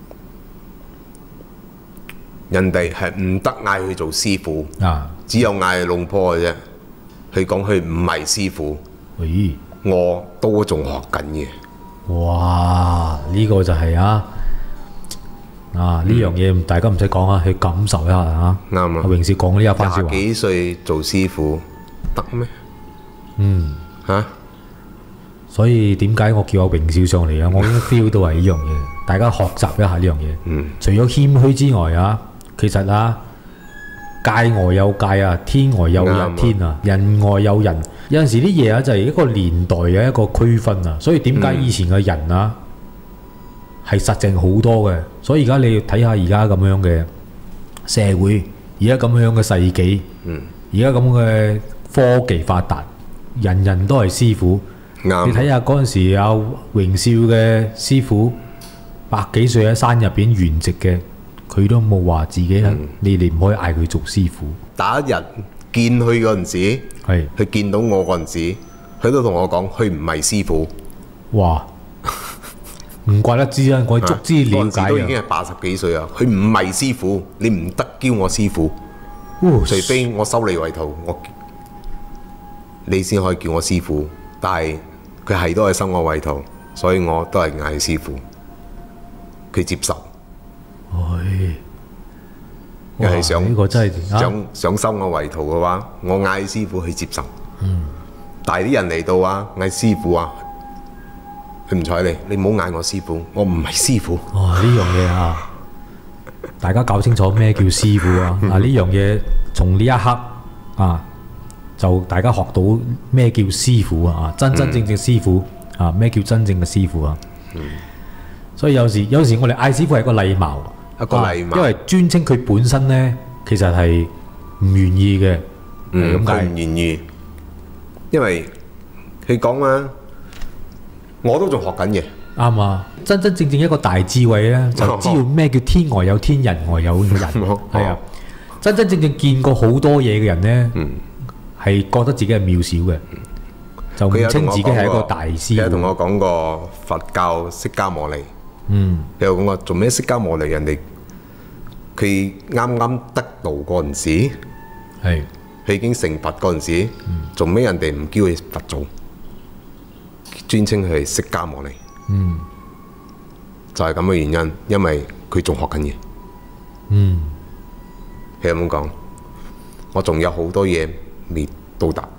人哋係唔得嗌佢做師傅。 啊！ 只有嗌龍婆嘅啫。佢講佢唔係師傅。 哎！ 我都仲學緊嘅。 哇！呢、這個就係、是、啊啊呢樣嘢，大家唔使講啊，去感受一下啊。 啱啊！ 阿榮師講呢一番説話。 廿幾歲做師傅得咩？ 嗯嚇、啊。 所以點解我叫阿榮少上嚟啊？我已經 feel 到係呢樣嘢，大家學習一下呢樣嘢。 嗯。 除咗謙虛之外啊，其實啊，界外有界啊，天外有人天啊，人外有人。有陣時啲嘢啊，就係一個年代嘅一個區分啊。所以點解以前嘅人啊係實淨好多嘅？所以而家你要睇下而家咁樣嘅社會，而家咁樣嘅世紀，而家咁嘅科技發達，人人都係師傅。你睇下嗰陣時阿榮少嘅師傅，百幾歲喺山入邊圓寂嘅，佢都冇話自己啦。嗯、你哋唔可以嗌佢做師傅。 打一日見佢嗰陣時，係佢見到我嗰陣時，佢都同我講，佢唔係師傅。哇！唔怪得知啊，我足之了解啊。都已經係八十幾歲啊，佢唔係師傅，你唔得叫我師傅。哦、除非我收你為徒，我你先可以叫我師傅。但係佢係都係收我為徒，所以我都係嗌師傅。佢接受。唉，又係想呢個真係想想收我為徒嘅話，我嗌師傅去接受。嗯。但係啲人嚟到啊，嗌師傅啊，佢唔睬你，你唔好嗌我師傅，我唔係師傅。哇！呢樣嘢啊，大家搞清楚咩叫師傅啊！啊，呢樣嘢從呢一刻啊。就大家學到咩叫師傅啊！真真正正師傅、嗯、啊！咩叫真正嘅師傅啊？嗯、所以有時有時我哋嗌師傅係一個禮貌，一個禮貌，啊、因為尊稱佢本身呢，其實係唔願意嘅。嗯，佢唔願意，因為佢講啊，我都仲學緊嘅。啱啊！真真正正一個大智慧咧，就知道咩叫天外有天，人外有人。係啊，真真正正見過好多嘢嘅人呢。嗯係覺得自己係渺小嘅，就唔稱自己係一個大師。佢有同我講過佛教釋迦牟尼。嗯，佢又講過做咩釋迦牟尼？人哋佢啱啱得道嗰陣時，係佢已經成佛嗰陣時，做咩人哋唔叫佢佛祖，專稱佢係釋迦牟尼？嗯，就係咁嘅原因，因為佢仲學緊嘢。嗯，佢有冇講？我仲有好多嘢未到達，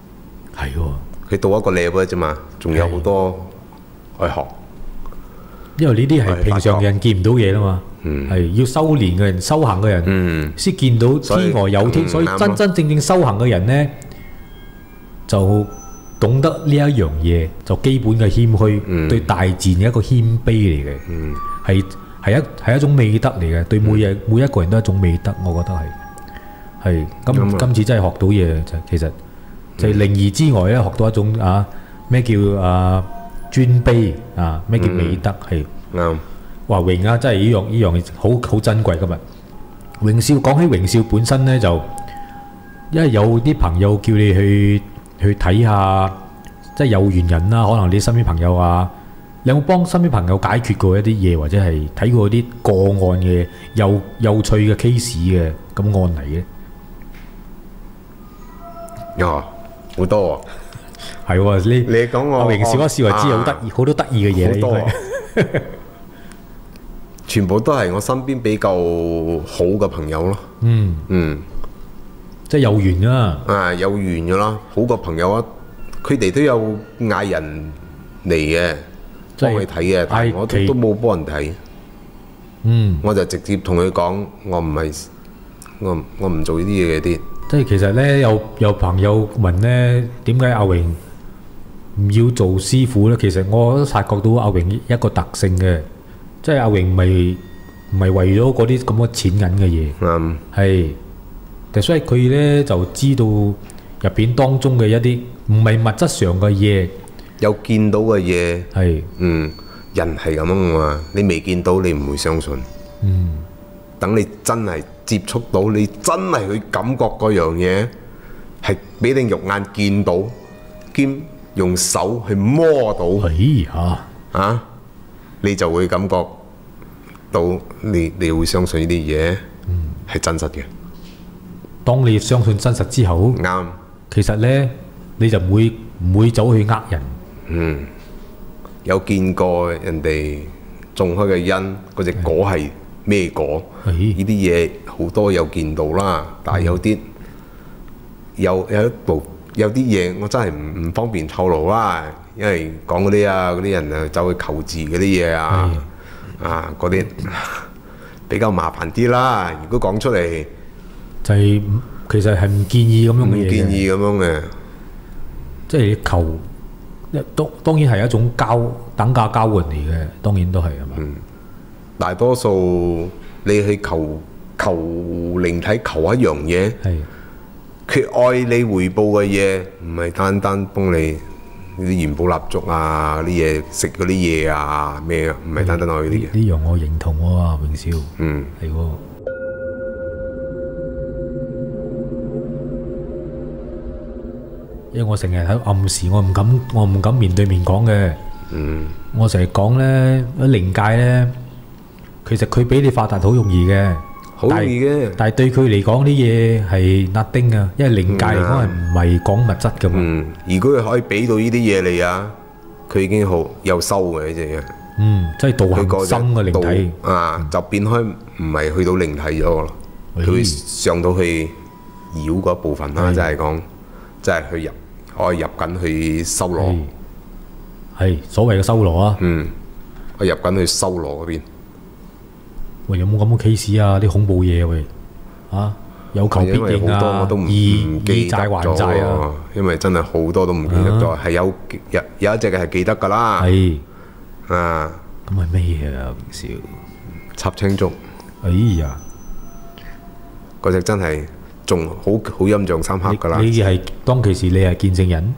係喎，佢到一個 level 啫嘛，仲有好多去學。 因為呢啲係平常人見唔到嘢啦嘛，係、嗯、要修練嘅人、修行嘅人先、嗯、見到天外有天，所以，所以真真正正修行嘅人呢，就懂得呢一樣嘢，就基本嘅謙虛，嗯、對大自然嘅一個謙卑嚟嘅，係係、嗯、一係一種美德嚟嘅，對每日、嗯、每一個人都係一種美德，我覺得係係今、嗯、今次真係學到嘢，就其實就係靈異之外咧，學到一種啊咩叫啊尊卑啊，咩叫美德係啱。話榮啊，真係呢樣呢樣嘢好好珍貴今日。榮少講起榮少本身咧，就因為有啲朋友叫你去。去睇下，即係有緣人啦。可能你身邊朋友啊，你有冇幫身邊朋友解決過一啲嘢，或者係睇過啲個案嘅有有趣嘅 case 嘅咁案例嘅？ 有好多係喎，你你講我阿榮少一笑就知好得意，好多得意嘅嘢。好多， 全部都係我身邊比較好嘅朋友咯。嗯嗯。 即係有緣啊！ 啊，有緣噶啦，好個朋友啊，佢哋都有嗌人嚟嘅，幫佢睇嘅，但係我都都冇幫人睇。嗯，我就直接同佢講，我唔係，我我唔做呢啲嘢嘅啲。 即係其實咧，有有朋友問咧，點解阿榮唔要做師傅咧？其實我都察覺到阿榮一個特性嘅，即係阿榮唔係唔係為咗嗰啲咁嘅錢銀嘅嘢。嗯，係。所以佢咧就知道入邊當中嘅一啲唔係物質上嘅嘢， 有見到嘅嘢係，嗯，人係咁樣嘛，你未見到你唔會相信，嗯，等你真係接觸到，你真係去感覺嗰樣嘢，係俾你肉眼見到，兼用手去摸到，哎呀，啊，你就會感覺到你你會相信呢啲嘢，嗯，係真實嘅。 當你相信真實之後，啱，其實咧你就唔會唔會走去呃人。 嗯，有見過人哋種開嘅因，嗰隻果係咩果？呢啲嘢好多有見到啦，但係有啲有有一部有啲嘢我真係唔唔方便透露啦，因為講嗰啲啊嗰啲人啊走去求字嗰啲嘢啊啊嗰啲比較麻煩啲啦。如果講出嚟， 就係其實係唔建議咁樣嘅嘢， 唔建議咁樣嘅， 即係求一當當然係一種交等價交換嚟嘅，當然都係係嘛。 嗯，大多數你去求求靈體求一樣嘢，係佢愛你回報嘅嘢，唔係單單幫你啲元寶蠟燭啊啲嘢食嗰啲嘢啊咩啊，唔係單單愛呢啲嘢。 呢樣我認同喎，啊，榮少。嗯，係喎。因為我成日喺暗示，我唔敢，我唔敢面對面講嘅。嗯，我成日講咧，喺靈界咧，其實佢俾你發達好容易嘅， 好容易嘅。 但係對佢嚟講啲嘢係 nothing啊，因為靈界嚟講係唔係講物質噶嘛。 嗯，如果佢可以俾到呢啲嘢你啊，佢已經好有收嘅呢隻嘢。 嗯，即係導行深嘅靈體啊，就變開唔係去到靈體咗咯，佢會上到去妖嗰部分啦，即係講，即係去入。我入緊去修羅， 係所謂嘅修羅啊。 嗯，我入緊去修羅嗰邊。 喂，有冇咁嘅 case 啊？啲恐怖嘢喂，啊有求必應啊，以以債還債啊。 因為真係好多都唔記得咗，係有有有一隻嘅係記得㗎啦。係啊， 咁係咩嘢啊？榮少插青竹。 哎呀， 嗰隻真係。仲好好印象深刻㗎啦！ 你係當其時，你係見證人，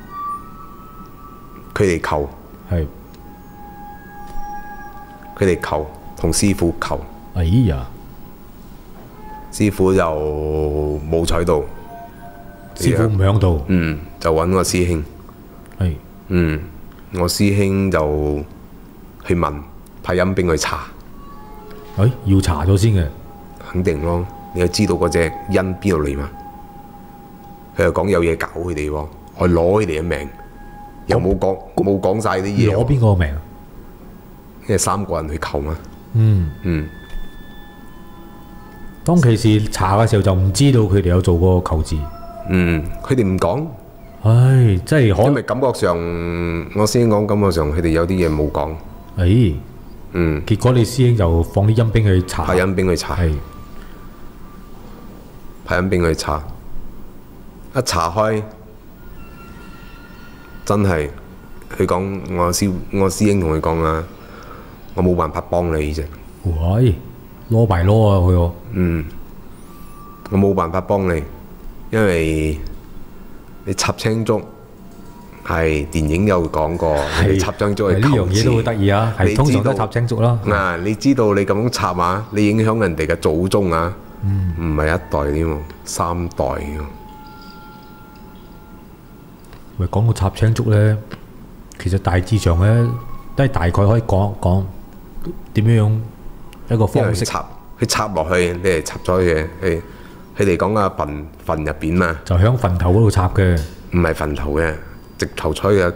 佢哋求係，佢哋求同師傅求。 哎呀， 師傅就冇喺度， 師傅唔喺度， 嗯，就揾個師兄，係，嗯，我師兄就去問派陰兵去查， 誒，要查咗先嘅， 肯定咯。你要知道嗰隻因邊度嚟嘛？佢又講有嘢搞佢哋喎，我攞佢哋嘅命，又冇講冇講晒啲嘢。 攞邊個命？ 因為三個人去求嘛。 嗯嗯。當其時查嘅時候就唔知道佢哋有做過求字。 嗯，佢哋唔講。 唉，真係可。 因為感覺上，我先講感覺上，佢哋有啲嘢冇講。 誒， 嗯， 結果你師兄就放啲陰兵去查， 派陰兵去查， 係派陰兵去查，一查開真係佢講我師我師兄同佢講啊，我冇辦法幫你啫。 喂，攞埋攞啊佢喎。 嗯，我冇辦法幫你，因為你插青竹係電影有講過，你插青竹係呢樣嘢都好得意啊，係通常都係插青竹啦。 嗱，你知道你咁樣插啊，你影響人哋嘅祖宗啊，唔係一代添喎，三代喎。 喂，講到插青竹咧，其實大致上咧都係大概可以講講點樣樣一個方式。 插佢插落去，你係插咗嘅，佢佢哋講嘅墳墳入邊嘛， 就喺墳頭嗰度插嘅， 唔係墳頭嘅，直頭取嘅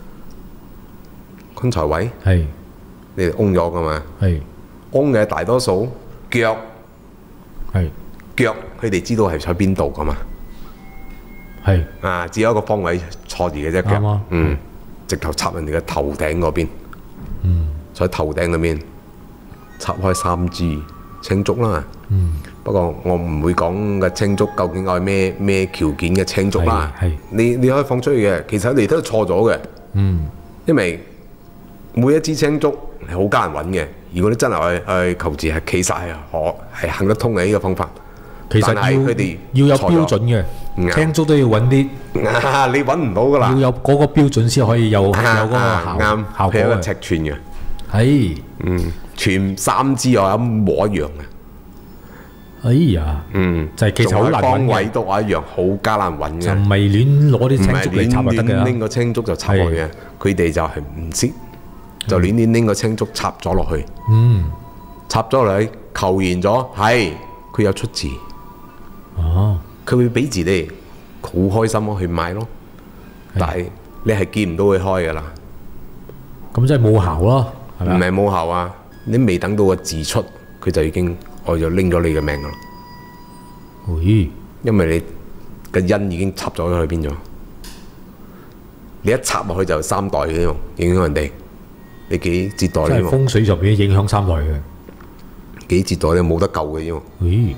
棺材位， 係你哋嗡咗噶嘛， 係嗡嘅大多數腳係腳，佢哋知道係喺邊度噶嘛。 係啊，只有一個方位錯住嘅啫， 啱啊， 嗯，直頭插人哋嘅頭頂嗰邊， 嗯， 喺頭頂嗰邊插開三支青竹啦， 嗯， 不過我唔會講嘅青竹究竟係咩咩條件嘅青竹啦， 係你你可以放出去嘅，其實你都係錯咗嘅， 嗯， 因為每一支青竹係好艱難揾嘅，如果你真係去去求字係企晒係可係行得通嘅呢個方法。 其實但係佢哋要有標準嘅，青竹都要揾啲， 啊你揾唔到噶啦， 要有嗰個標準先可以有有嗰個效啱效果佢有個嘅。 尺寸嘅， 係， 嗯，全三支我一模一樣嘅， 哎呀， 嗯， 就係其實好難揾方位嘅， 都係一樣，好艱難揾就嘅， 唔係亂攞啲唔係青竹嚟插就得亂亂拎嘅。 個青竹就插落去嘅，佢哋就係唔識，就亂亂拎個青竹插咗落去， 嗯， 插咗落去，求完咗，係佢有出字。 哦， 佢會俾字你，好開心咯去買咯，但係你係見唔到佢開噶啦， 咁即係冇效咯，係咪啊？ 唔係冇效啊！你未等到個字出，佢就已經我就拎咗你嘅命噶啦， 喂， 因為你嘅因已經插咗去邊咗，你一插落去就三代嘅喎，影響人哋，你幾折代即係呢？ 風水上邊影響三代嘅。 幾折代你冇得救嘅啫喎， 喂，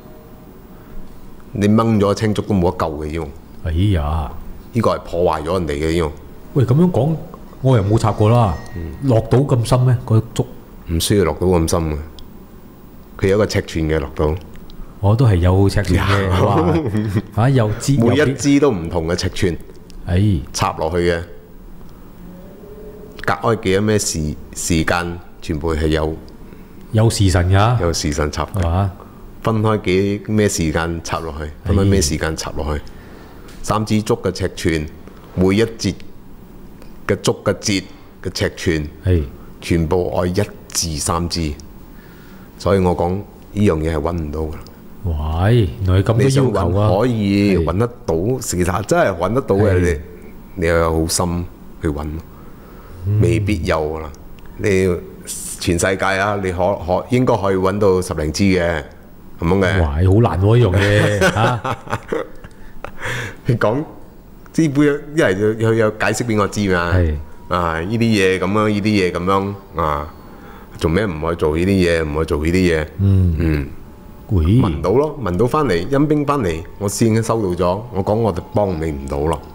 你掹咗青竹都冇得救嘅啫喎， 哎呀， 呢個係破壞咗人哋嘅啫喎， 喂，咁樣講，我又冇插過啦。落到咁深咩？個竹唔需要落到咁深嘅，佢有一個尺寸嘅落到。 我都係有尺寸嘅，哇！啊，又支每一又幾支都唔同嘅尺寸， 哎， 插落去嘅，隔開幾多咩時時間，全部係有有時辰㗎， 有時辰插嘅， 係嘛？ 分開幾咩時間插落去，分開咩時間插落去，三支竹嘅尺寸，每一節嘅竹嘅節嘅尺寸， 係全部愛一至三支，所以我講呢樣嘢係揾唔到㗎。 喂，原來咁多你想要求啊！ 揾可以係揾得到，事實真係揾得到嘅。 係你你又有好心去揾，未必有㗎啦。你全世界啊，你可可應該可以揾到十零支嘅咁樣嘅。 哇，好難喎呢樣嘢嚇！ 你講資本一係要有解釋俾我知嘛？ 係啊，呢啲嘢咁樣，呢啲嘢咁樣啊，做咩唔可以做呢啲嘢？唔可以做呢啲嘢？ 嗯嗯。 喂， 聞到咯，聞到翻嚟陰兵翻嚟，我先收到咗。我講我就幫你唔到咯，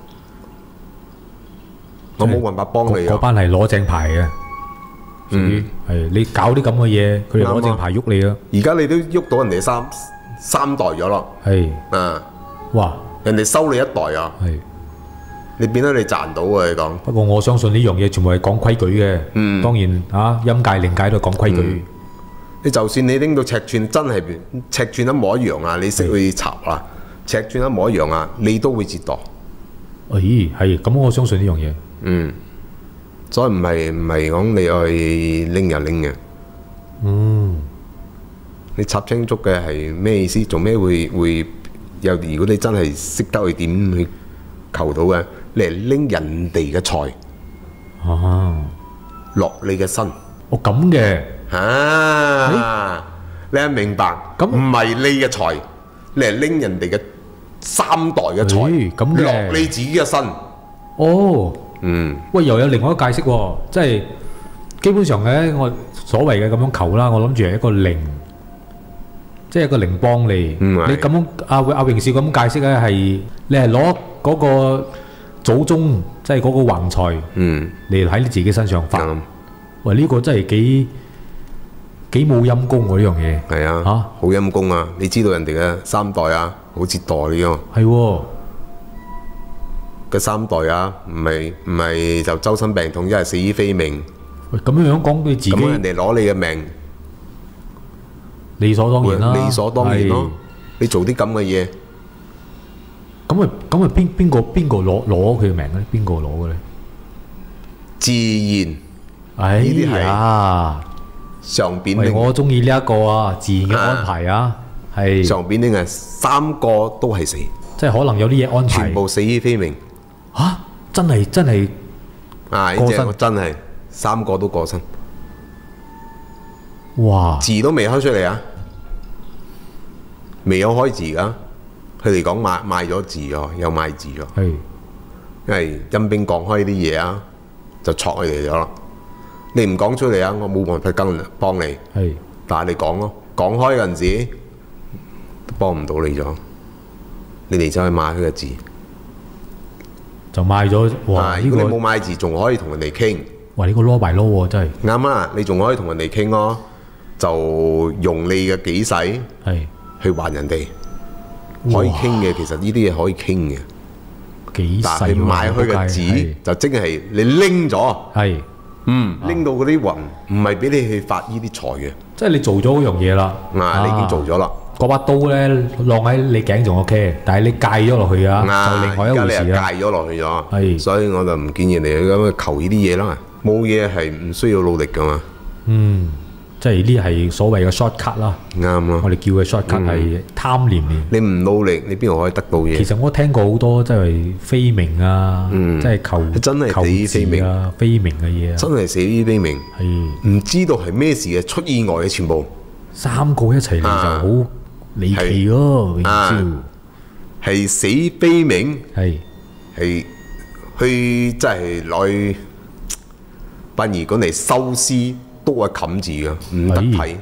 我冇辦法幫你啊！ 嗰班係攞正牌嘅， 嗯， 係你搞啲咁嘅嘢，佢哋攞正牌喐你啊！ 而家你都喐到人哋三三代咗咯， 係啊！ 哇， 人哋收你一代啊， 係。 你變咗你賺到啊！你講， 不過我相信呢樣嘢全部係講規矩嘅。 嗯當然啊，陰界靈界都係講規矩。 你就算你拎到尺寸真係尺寸一模一樣啊，你識去插啊，尺寸一模一樣啊，你都會折墮。 咦，係咁，我相信呢樣嘢。 嗯，所以唔係唔係講你去拎就拎嘅。 嗯， 你插青竹嘅係咩意思？做咩會會有？如果你真係識得去點去求到嘅，你係拎人哋嘅財啊， 落你嘅身哦咁嘅， 啊！你係明白？ 咁唔係你嘅財，你係拎人哋嘅三代嘅咦財咁嘅落你自己嘅身。 哦， 嗯， 喂，又有另外一個解釋喎，即係基本上咧，我所謂嘅咁樣求啦，我諗住係一個靈，即係一個靈幫你。 唔係你咁樣阿阿榮少咁解釋咧，係你係攞嗰個祖宗，即係嗰個橫財， 嗯， 嚟喺你自己身上發。 啱。 喂，呢個真係幾幾冇陰功喎呢樣嘢。 係啊， 嚇好陰功啊！你知道人哋嘅三代啊，好折墮呢個。 係喎， 嘅三代啊，唔係唔係就周身病痛，一係死於非命。 喂咁樣樣講對自己咁人哋攞你嘅命， 理所當然啦， 理所當然咯。你做啲咁嘅嘢， 咁啊咁啊邊邊個邊個攞攞佢嘅命咧？邊個攞嘅咧？ 自然哎呢啲係呀，喂， 上邊定我中意呢一個啊，自然嘅安排啊，係上邊定係三個都係死， 即係可能有啲嘢安排全部死於非命。 嚇，真係真係啊！呢隻過身真係三個都過身， 哇！ 字都未開出嚟啊，未有開字噶。佢哋講賣賣咗字咗，有賣字咗。 係因為陰兵講開啲嘢啊，就戳佢哋咗啦。你唔講出嚟啊，我冇辦法跟幫你。 係， 但係你講咯，講開嗰陣時都幫唔到你咗。你哋走去買佢嘅字， 就賣咗哇！ 啊！ 呢個如果你冇買字，仲可以同人哋傾。 哇！呢個攞埋攞喎，真係啱啊！你仲可以同人哋傾咯，就用你嘅幾世係去還人哋，可以傾嘅。其實呢啲嘢可以傾嘅， 幾但係細喎買開嘅係紙就即係你拎咗， 係嗯，拎到嗰啲雲，唔係俾你去發呢啲財嘅。 即係你做咗嗰樣嘢啦， 啊，你已經做咗啦。 嗰把刀咧晾喺你頸仲 OK，但係你戒咗落去啊，就另外一回事啦。 而家你係戒咗落去咗， 係所以我就唔建議你去咁去求呢啲嘢啦。冇嘢係唔需要努力噶嘛。 嗯，即係呢係所謂嘅 shortcut 啦。 啱咯。 我哋叫嘅 shortcut 係貪念嚟。 你唔努力，你邊度可以得到嘢？ 其實我聽過好多即係非命啊，即係求真係求死於非命啊，非命嘅嘢啊， 真係死於非命， 係唔知道係咩事嘅，出意外嘅全部。 三個一齊嚟就好離奇咯，榮少係死非命， 係係去真係攞殯儀館嚟收屍都係冚字嘅，唔得睇。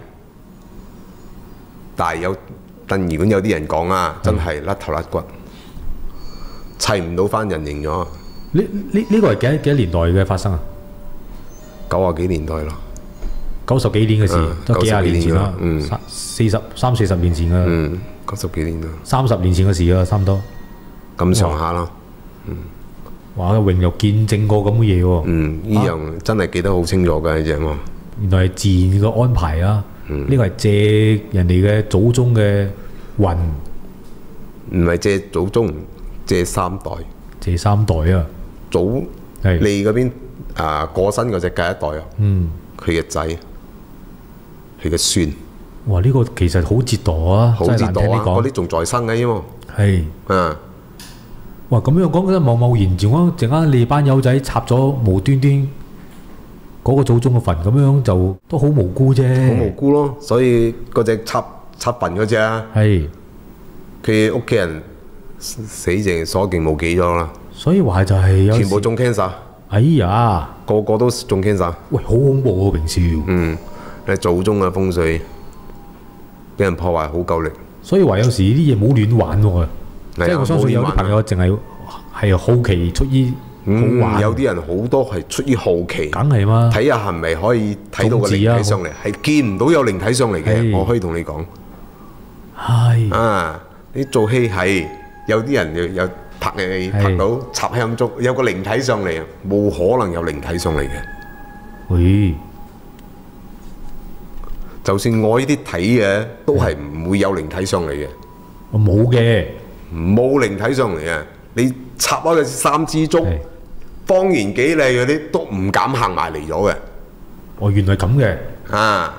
但係有殯儀館有啲人講啊，真係甩頭甩骨，砌唔到翻人形咗。 呢呢呢個係幾多幾多年代嘅發生啊？ 九啊幾年代咯， 九十幾年嘅事， 嗯都幾廿年前啦， 嗯三四十三四十年前嘅， 嗯，九十幾年啦， 三十年前嘅事啦，差唔多。 咁上下啦。 哇！榮又見證過咁嘅嘢喎， 嗯，呢樣真係記得好清楚嘅呢隻喎。 原來係自然嘅安排啊！呢個係借人哋嘅祖宗嘅運， 唔係借祖宗，借三代。 借三代啊！ 祖係你嗰邊啊過身嗰只隔一代啊， 嗯， 佢嘅仔，佢嘅孫， 哇！呢個其實好折墮啊， 好真係難聽折墮啊！嗰啲講。 啲仲在生嘅啫喎。 係啊， 哇！咁樣講，真係貿貿然，陣間陣間你班友仔插咗無端端嗰個祖宗嘅墳，咁樣就都好無辜啫。 好無辜咯。所以嗰只插插墳嗰只啊， 係， 佢屋企人死死淨所勁無幾咗啦， 所以話就係有時全部中 cancer， 哎呀， 個個都中 cancer。 喂，好恐怖啊！平時， 嗯，你祖宗嘅風水俾人破壞好夠力。 所以話有時呢啲嘢唔好亂玩喎。即係我相信有啲朋友淨係係好奇出於好玩， 嗯，有啲人好多係出於好奇， 梗係嘛， 睇下係咪可以睇到個靈體上嚟，係見唔到有靈體上嚟嘅。我可以同你講， 係啊，你做戲係有啲人又又拍你拍到插香燭，有個靈體上嚟，冇可能有靈體上嚟嘅。 喂， 就算我呢啲睇嘅，都係唔會有靈體上嚟嘅。 我冇嘅， 冇靈體上嚟嘅。你插開個三支燭，方圓幾里嗰啲都唔敢行埋嚟咗嘅。 哦，原來咁嘅， 啊，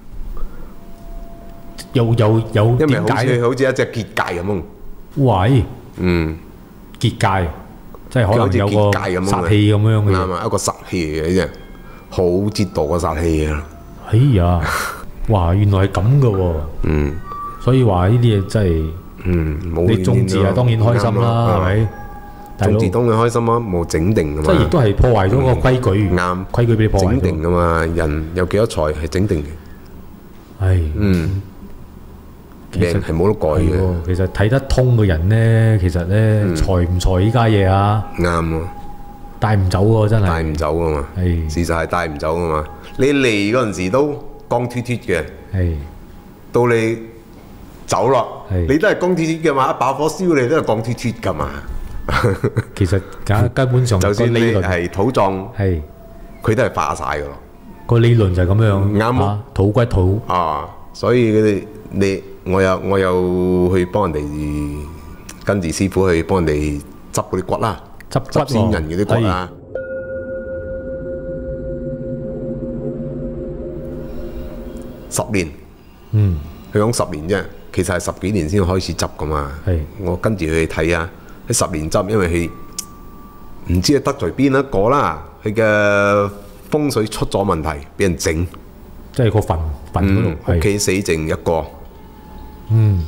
又又有因為點解咧？ 好似好似一隻結界咁樣。 喂， 嗯， 結界，即係可能有個好似結界咁樣殺氣咁樣嘅嘢。 啱啊，一個殺氣嚟嘅呢隻，好折墮個殺氣嘅。 哎呀，哇，原來係咁嘅喎。 嗯， 所以話呢啲嘢真係， 嗯，冇你中字啊，當然開心啦，係咪？ 眾志當你開心啊，冇整定噶嘛。 即係亦都係破壞咗個規矩， 啱規矩俾你破壞咗。 整定噶嘛，人有幾多財係整定嘅。 係， 嗯，命係冇得改嘅。 其實睇得通嘅人咧，其實咧財唔財依家嘢啊， 啱喎， 帶唔走喎，真係帶唔走噶嘛。 係， 事實係帶唔走噶嘛。你嚟嗰陣時都光脫脫嘅， 係， 到你走啦， 係你都係光脫脫嘅嘛，一把火燒你都係光脫脫噶嘛。 其實根根本上就算你個理論係土葬， 係佢都係化晒噶咯。 個理論就係咁樣， 啱啊，土歸土啊，所以你你我有我有去幫人哋跟住師傅去幫人哋執嗰啲骨啦， 執執先人嗰啲骨啊。十年， 嗯， 佢講十年啫，其實係十幾年先開始執噶嘛。 係， 我跟住佢去睇啊，佢十年執，因為佢唔知係得罪邊一個啦，佢嘅風水出咗問題，俾人整， 即係個墳墳嗰度， 屋企死剩一個， 嗯，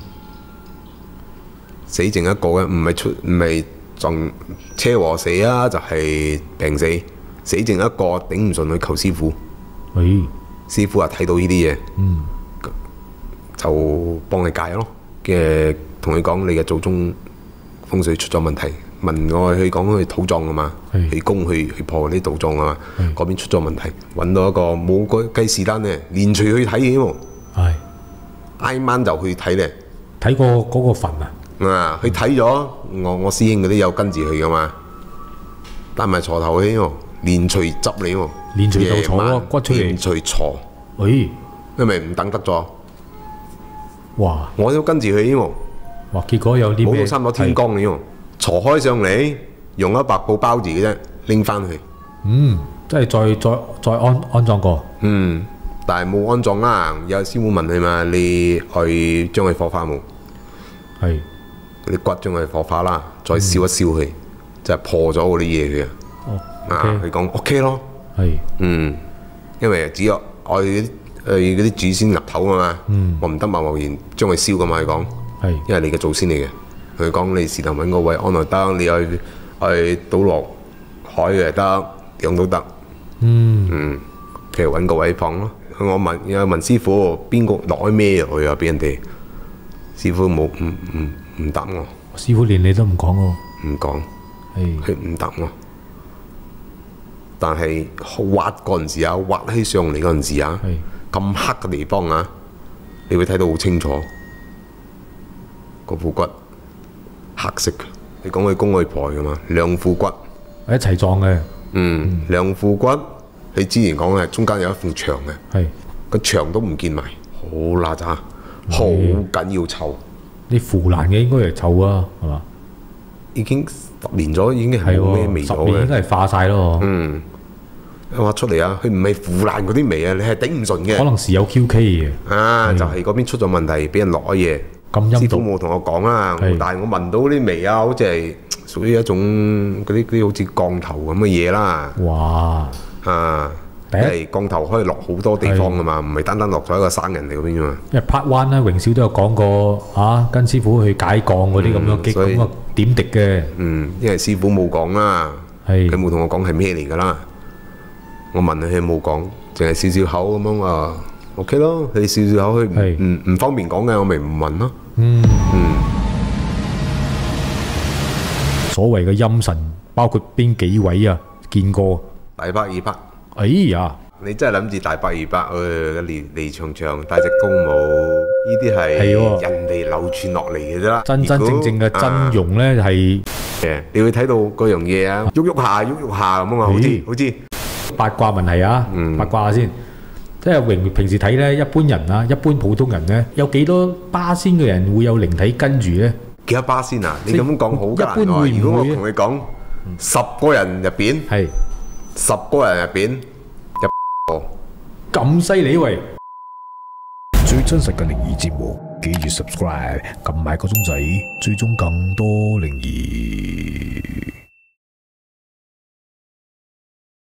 死剩一個嘅，唔係出唔係撞車禍死啊，就係病死，死剩一個頂唔順去求師傅， 誒， 師傅話睇到呢啲嘢， 嗯， 就幫佢解咯，嘅同佢講你嘅祖宗風水出咗問題，問我去講去土葬啊嘛，去攻去去破啲土葬啊嘛，嗰邊出咗問題，揾到一個冇個計時單咧，連隨去睇嘅喎， 係， 挨晚就去睇咧， 睇過嗰個墳啊， 啊，去睇咗，我我師兄嗰啲有跟住去噶嘛，帶埋鋤頭去喎，連隨執你喎， 連隨就鋤個骨出嚟， 連隨鋤， 誒， 因為唔等得咗， 哇， 我都跟住去喎。 哇！結果有啲咩？ 冇到差唔多天光嘅喎，鋤開上嚟，用一白布包住嘅啫，拎翻去。 嗯，即係再再再安安葬過。 嗯，但係冇安葬啦。有師傅問佢嘛，你去將佢火化冇？ 係。 嗰啲骨將佢火化啦，再燒一燒佢，就係破咗嗰啲嘢嘅。 哦。 啊，佢講 OK 咯。 係。 嗯，因為只有我哋誒嗰啲祖先岌頭啊嘛， 嗯， 我唔得貿貿然將佢燒噶嘛，佢講。 係， 因為你嘅祖先嚟嘅，佢講你是但揾個位安落得，你去去倒落海嘅得，樣都得。嗯嗯，其實揾個位放咯。我問有問師傅邊個攞咩去啊？俾人哋師傅冇唔唔唔答我。 師傅連你都唔講喎。 唔講， 係佢唔答我。但係挖嗰陣時啊，挖起上嚟嗰陣時啊，咁黑嘅地方啊，你會睇到好清楚。嗰副骨黑色嘅，你講佢公佢婆嘅嘛？兩副骨一齊葬嘅。 嗯，兩副骨，你之前講嘅中間有一副牆嘅， 係個牆都唔見埋，好邋遢，好緊要臭。 你腐爛嘅應該係臭啊，係嘛？ 已經十年咗，已經係冇咩味咗嘅。 十年應該係化晒咯。 嗯，挖出嚟啊！佢唔係腐爛嗰啲味啊，你係頂唔順嘅。 可能時有 Q K 嘅。 啊，就係嗰邊出咗問題，俾人攞嘢。 咁陰毒， 師傅冇同我講啦，但係我聞到啲味啊，好似係屬於一種嗰啲啲好似降頭咁嘅嘢啦。 哇！ 啊，第一降頭可以落好多地方噶嘛，唔係單單落咗一個生人嚟嗰邊噶嘛。 因為 part one 咧，榮少都有講過啊，跟師傅去解降嗰啲咁樣激咁嘅點滴嘅。 嗯，因為師傅冇講啦，佢冇同我講係咩嚟噶啦。我問佢冇講，淨係笑笑口咁樣啊。OK 咯，佢笑笑口，佢唔唔方便講嘅，我咪唔問咯。嗯嗯， 所謂嘅陰神包括邊幾位啊？見過大伯二伯。 哎呀， 你真係諗住大伯二伯，誒離離長長戴隻公帽，呢啲係人哋流傳落嚟嘅啫啦。 真真正正嘅真容咧係誒，你會睇到嗰樣嘢啊，喐喐下喐喐下咁啊，好似好似八卦問題啊，八卦下先。即係榮平時睇咧，一般人啊，一般普通人咧，有幾多巴仙嘅人會有靈體跟住咧？ 幾多巴仙啊？你咁講好難喎。如果我同你講十個人入邊，係十個人入邊入個咁犀利喂！ 最真實嘅靈異節目，記住 subscribe，撳埋個鐘仔，追蹤更多靈異。